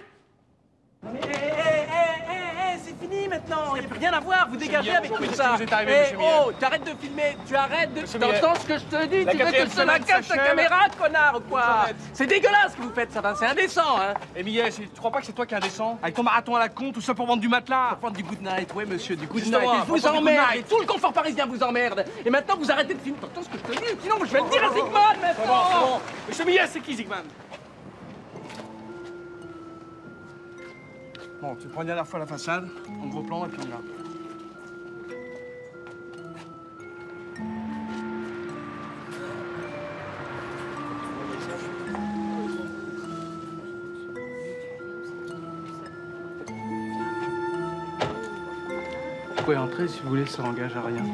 C'est fini maintenant, il n'y a plus rien à voir, vous dégagez
Millet,
avec
mais
tout
qu'est-ce
ça.
qui vous est arrivé, monsieur Millet?
Oh, t'arrêtes de filmer, tu arrêtes de...
Monsieur
T'entends
Millet.
ce que je te dis?
La
Tu veux que
quatrième
je te la
semaine
casse ta
s'achève.
caméra, connard, ou quoi? C'est dégueulasse ce que vous faites, ça va, c'est indécent, hein.
Et Millet, tu crois pas que c'est toi qui es indécent? Avec ton marathon à la con, tout ça pour vendre du matelas?
Pour prendre du good night, ouais monsieur, du good night.
Justement,
Et je
pour
vous
prendre du good
emmerde,
night.
et tout le confort parisien vous emmerde. Et maintenant vous arrêtez de filmer, t'entends ce que je te dis? Sinon je vais le dire à Zygmunt maintenant.
C'est bon. Monsieur Millet, c'est qui Zygmunt? Bon, tu prends une dernière fois la façade, en gros plan, et puis on y va.
Vous pouvez entrer si vous voulez, ça n'engage à rien.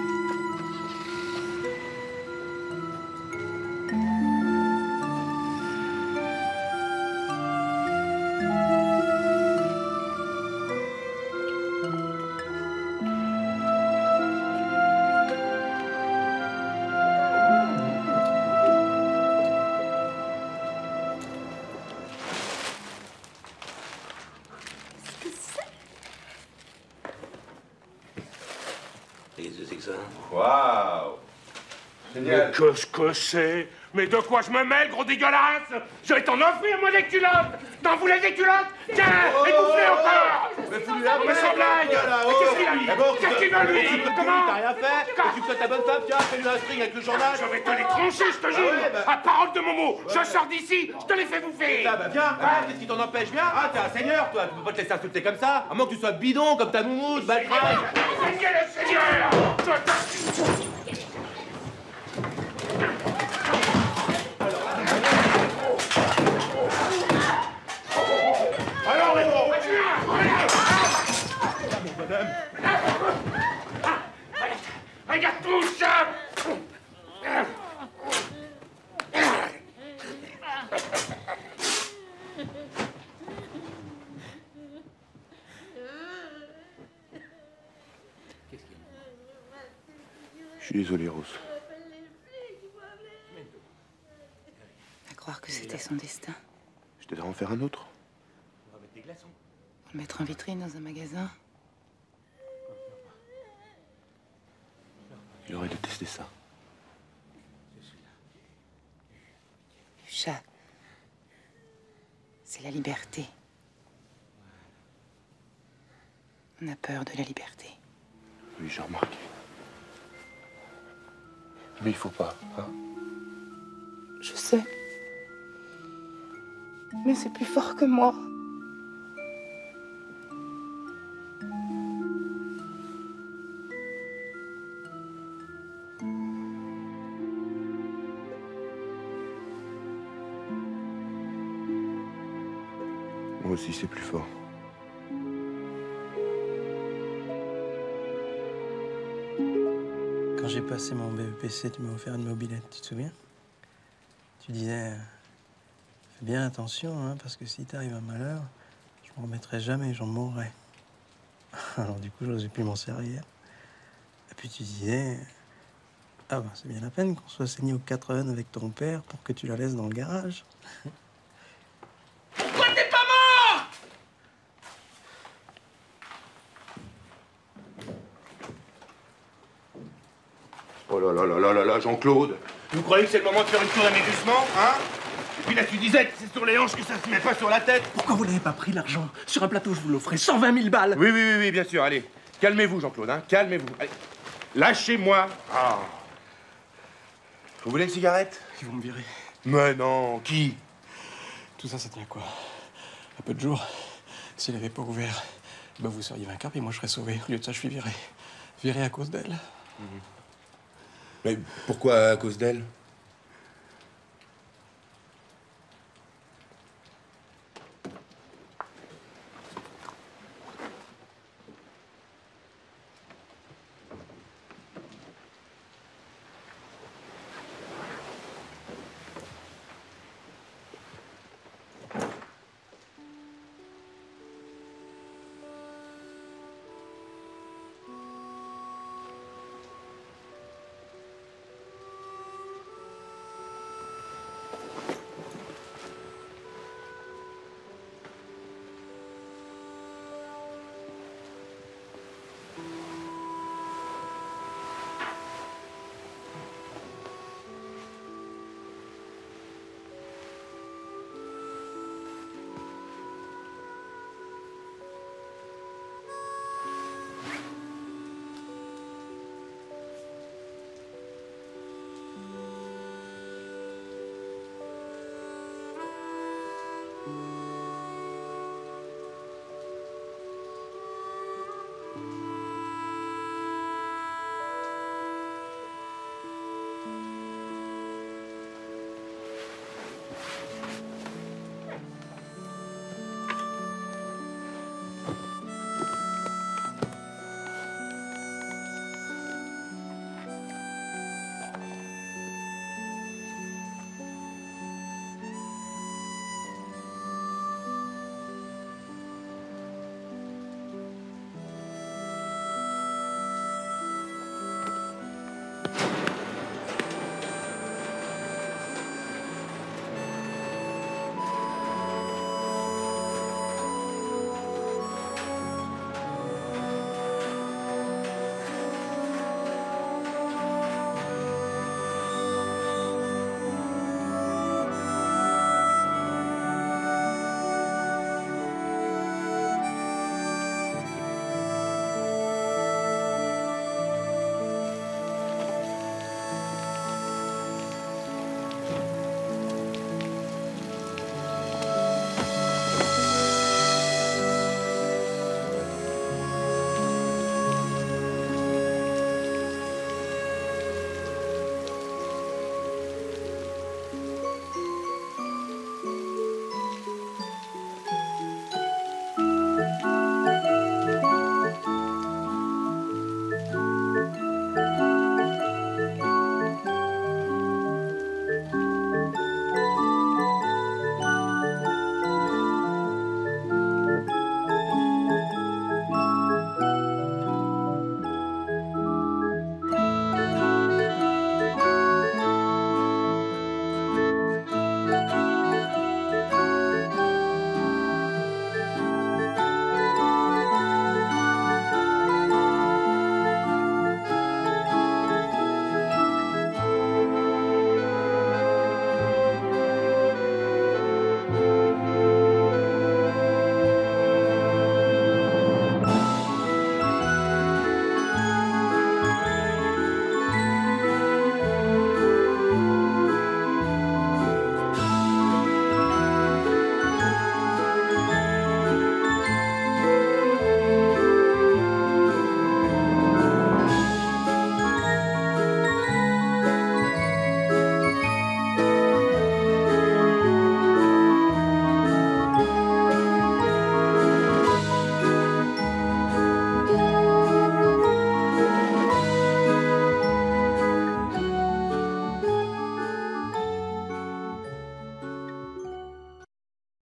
Les deux examens.
Waouh!
Mais qu'est-ce que c'est? Mais de quoi je me mêle, gros dégueulasse? Je vais t'en offrir, moi, des culottes! T'en voulais des culottes? Tiens, et bouffez encore!
Mais fous-lui-la,
Mais sans blague! Mais qu'est-ce qu'il a, lui? Qu'est-ce qu'il veut, lui? Comment?
T'as rien fait? Tu fais ta bonne femme, tiens, fais-lui un string avec le journal.
Je vais te les troncher, je te jure! À parole de Momo, je sors d'ici, je te les fais bouffer!
Bah viens, qu'est-ce qui t'en empêche? Viens! Ah, t'es un seigneur, toi, tu peux pas te laisser insulter comme ça, à moins que tu sois bidon comme ta moumoute, baltraille!
C'est quel le seigneur? Alors, regarde tout ça!
Je suis désolé, Rose.
À croire que c'était son destin.
Je t'aiderai à en faire un autre.
Le mettre en vitrine dans un magasin.
Il aurait détesté ça.
Le chat, c'est la liberté. On a peur de la liberté.
Oui, j'ai remarqué. Mais il faut pas, hein?
Je sais. Mais c'est plus fort que moi.
Moi aussi, c'est plus fort.
Quand j'ai passé mon BEPC, tu m'as offert une mobilette, tu te souviens? Tu disais, fais bien attention, hein, parce que si t'arrive un malheur, je m'en remettrai jamais, j'en mourrai. Alors du coup, j'osais plus m'en servir. Et puis tu disais, ah ben c'est bien la peine qu'on soit saigné aux 4 ânes avec ton père pour que tu la laisses dans le garage.
Pourquoi t'es pas mort?
Oh là là là là là là, Jean-Claude. Vous croyez que c'est le moment de faire une tour d'aménagement, hein? Et puis là, tu disais que c'est sur les hanches que ça se met pas sur la tête.
Pourquoi vous n'avez pas pris l'argent? Sur un plateau, je vous l'offrais 120 000 balles.
Oui, bien sûr, allez. Calmez-vous, Jean-Claude, hein, calmez-vous. Allez. Lâchez-moi. Ah. Vous voulez une cigarette?
Ils vont me virer.
Mais non, qui?
Tout ça, ça tient à quoi? À peu de jours. S'il n'avait pas ouvert, ben vous seriez vainqueur et moi je serais sauvé. Au lieu de ça, je suis viré. Viré à cause d'elle.
Mais pourquoi à cause d'elle?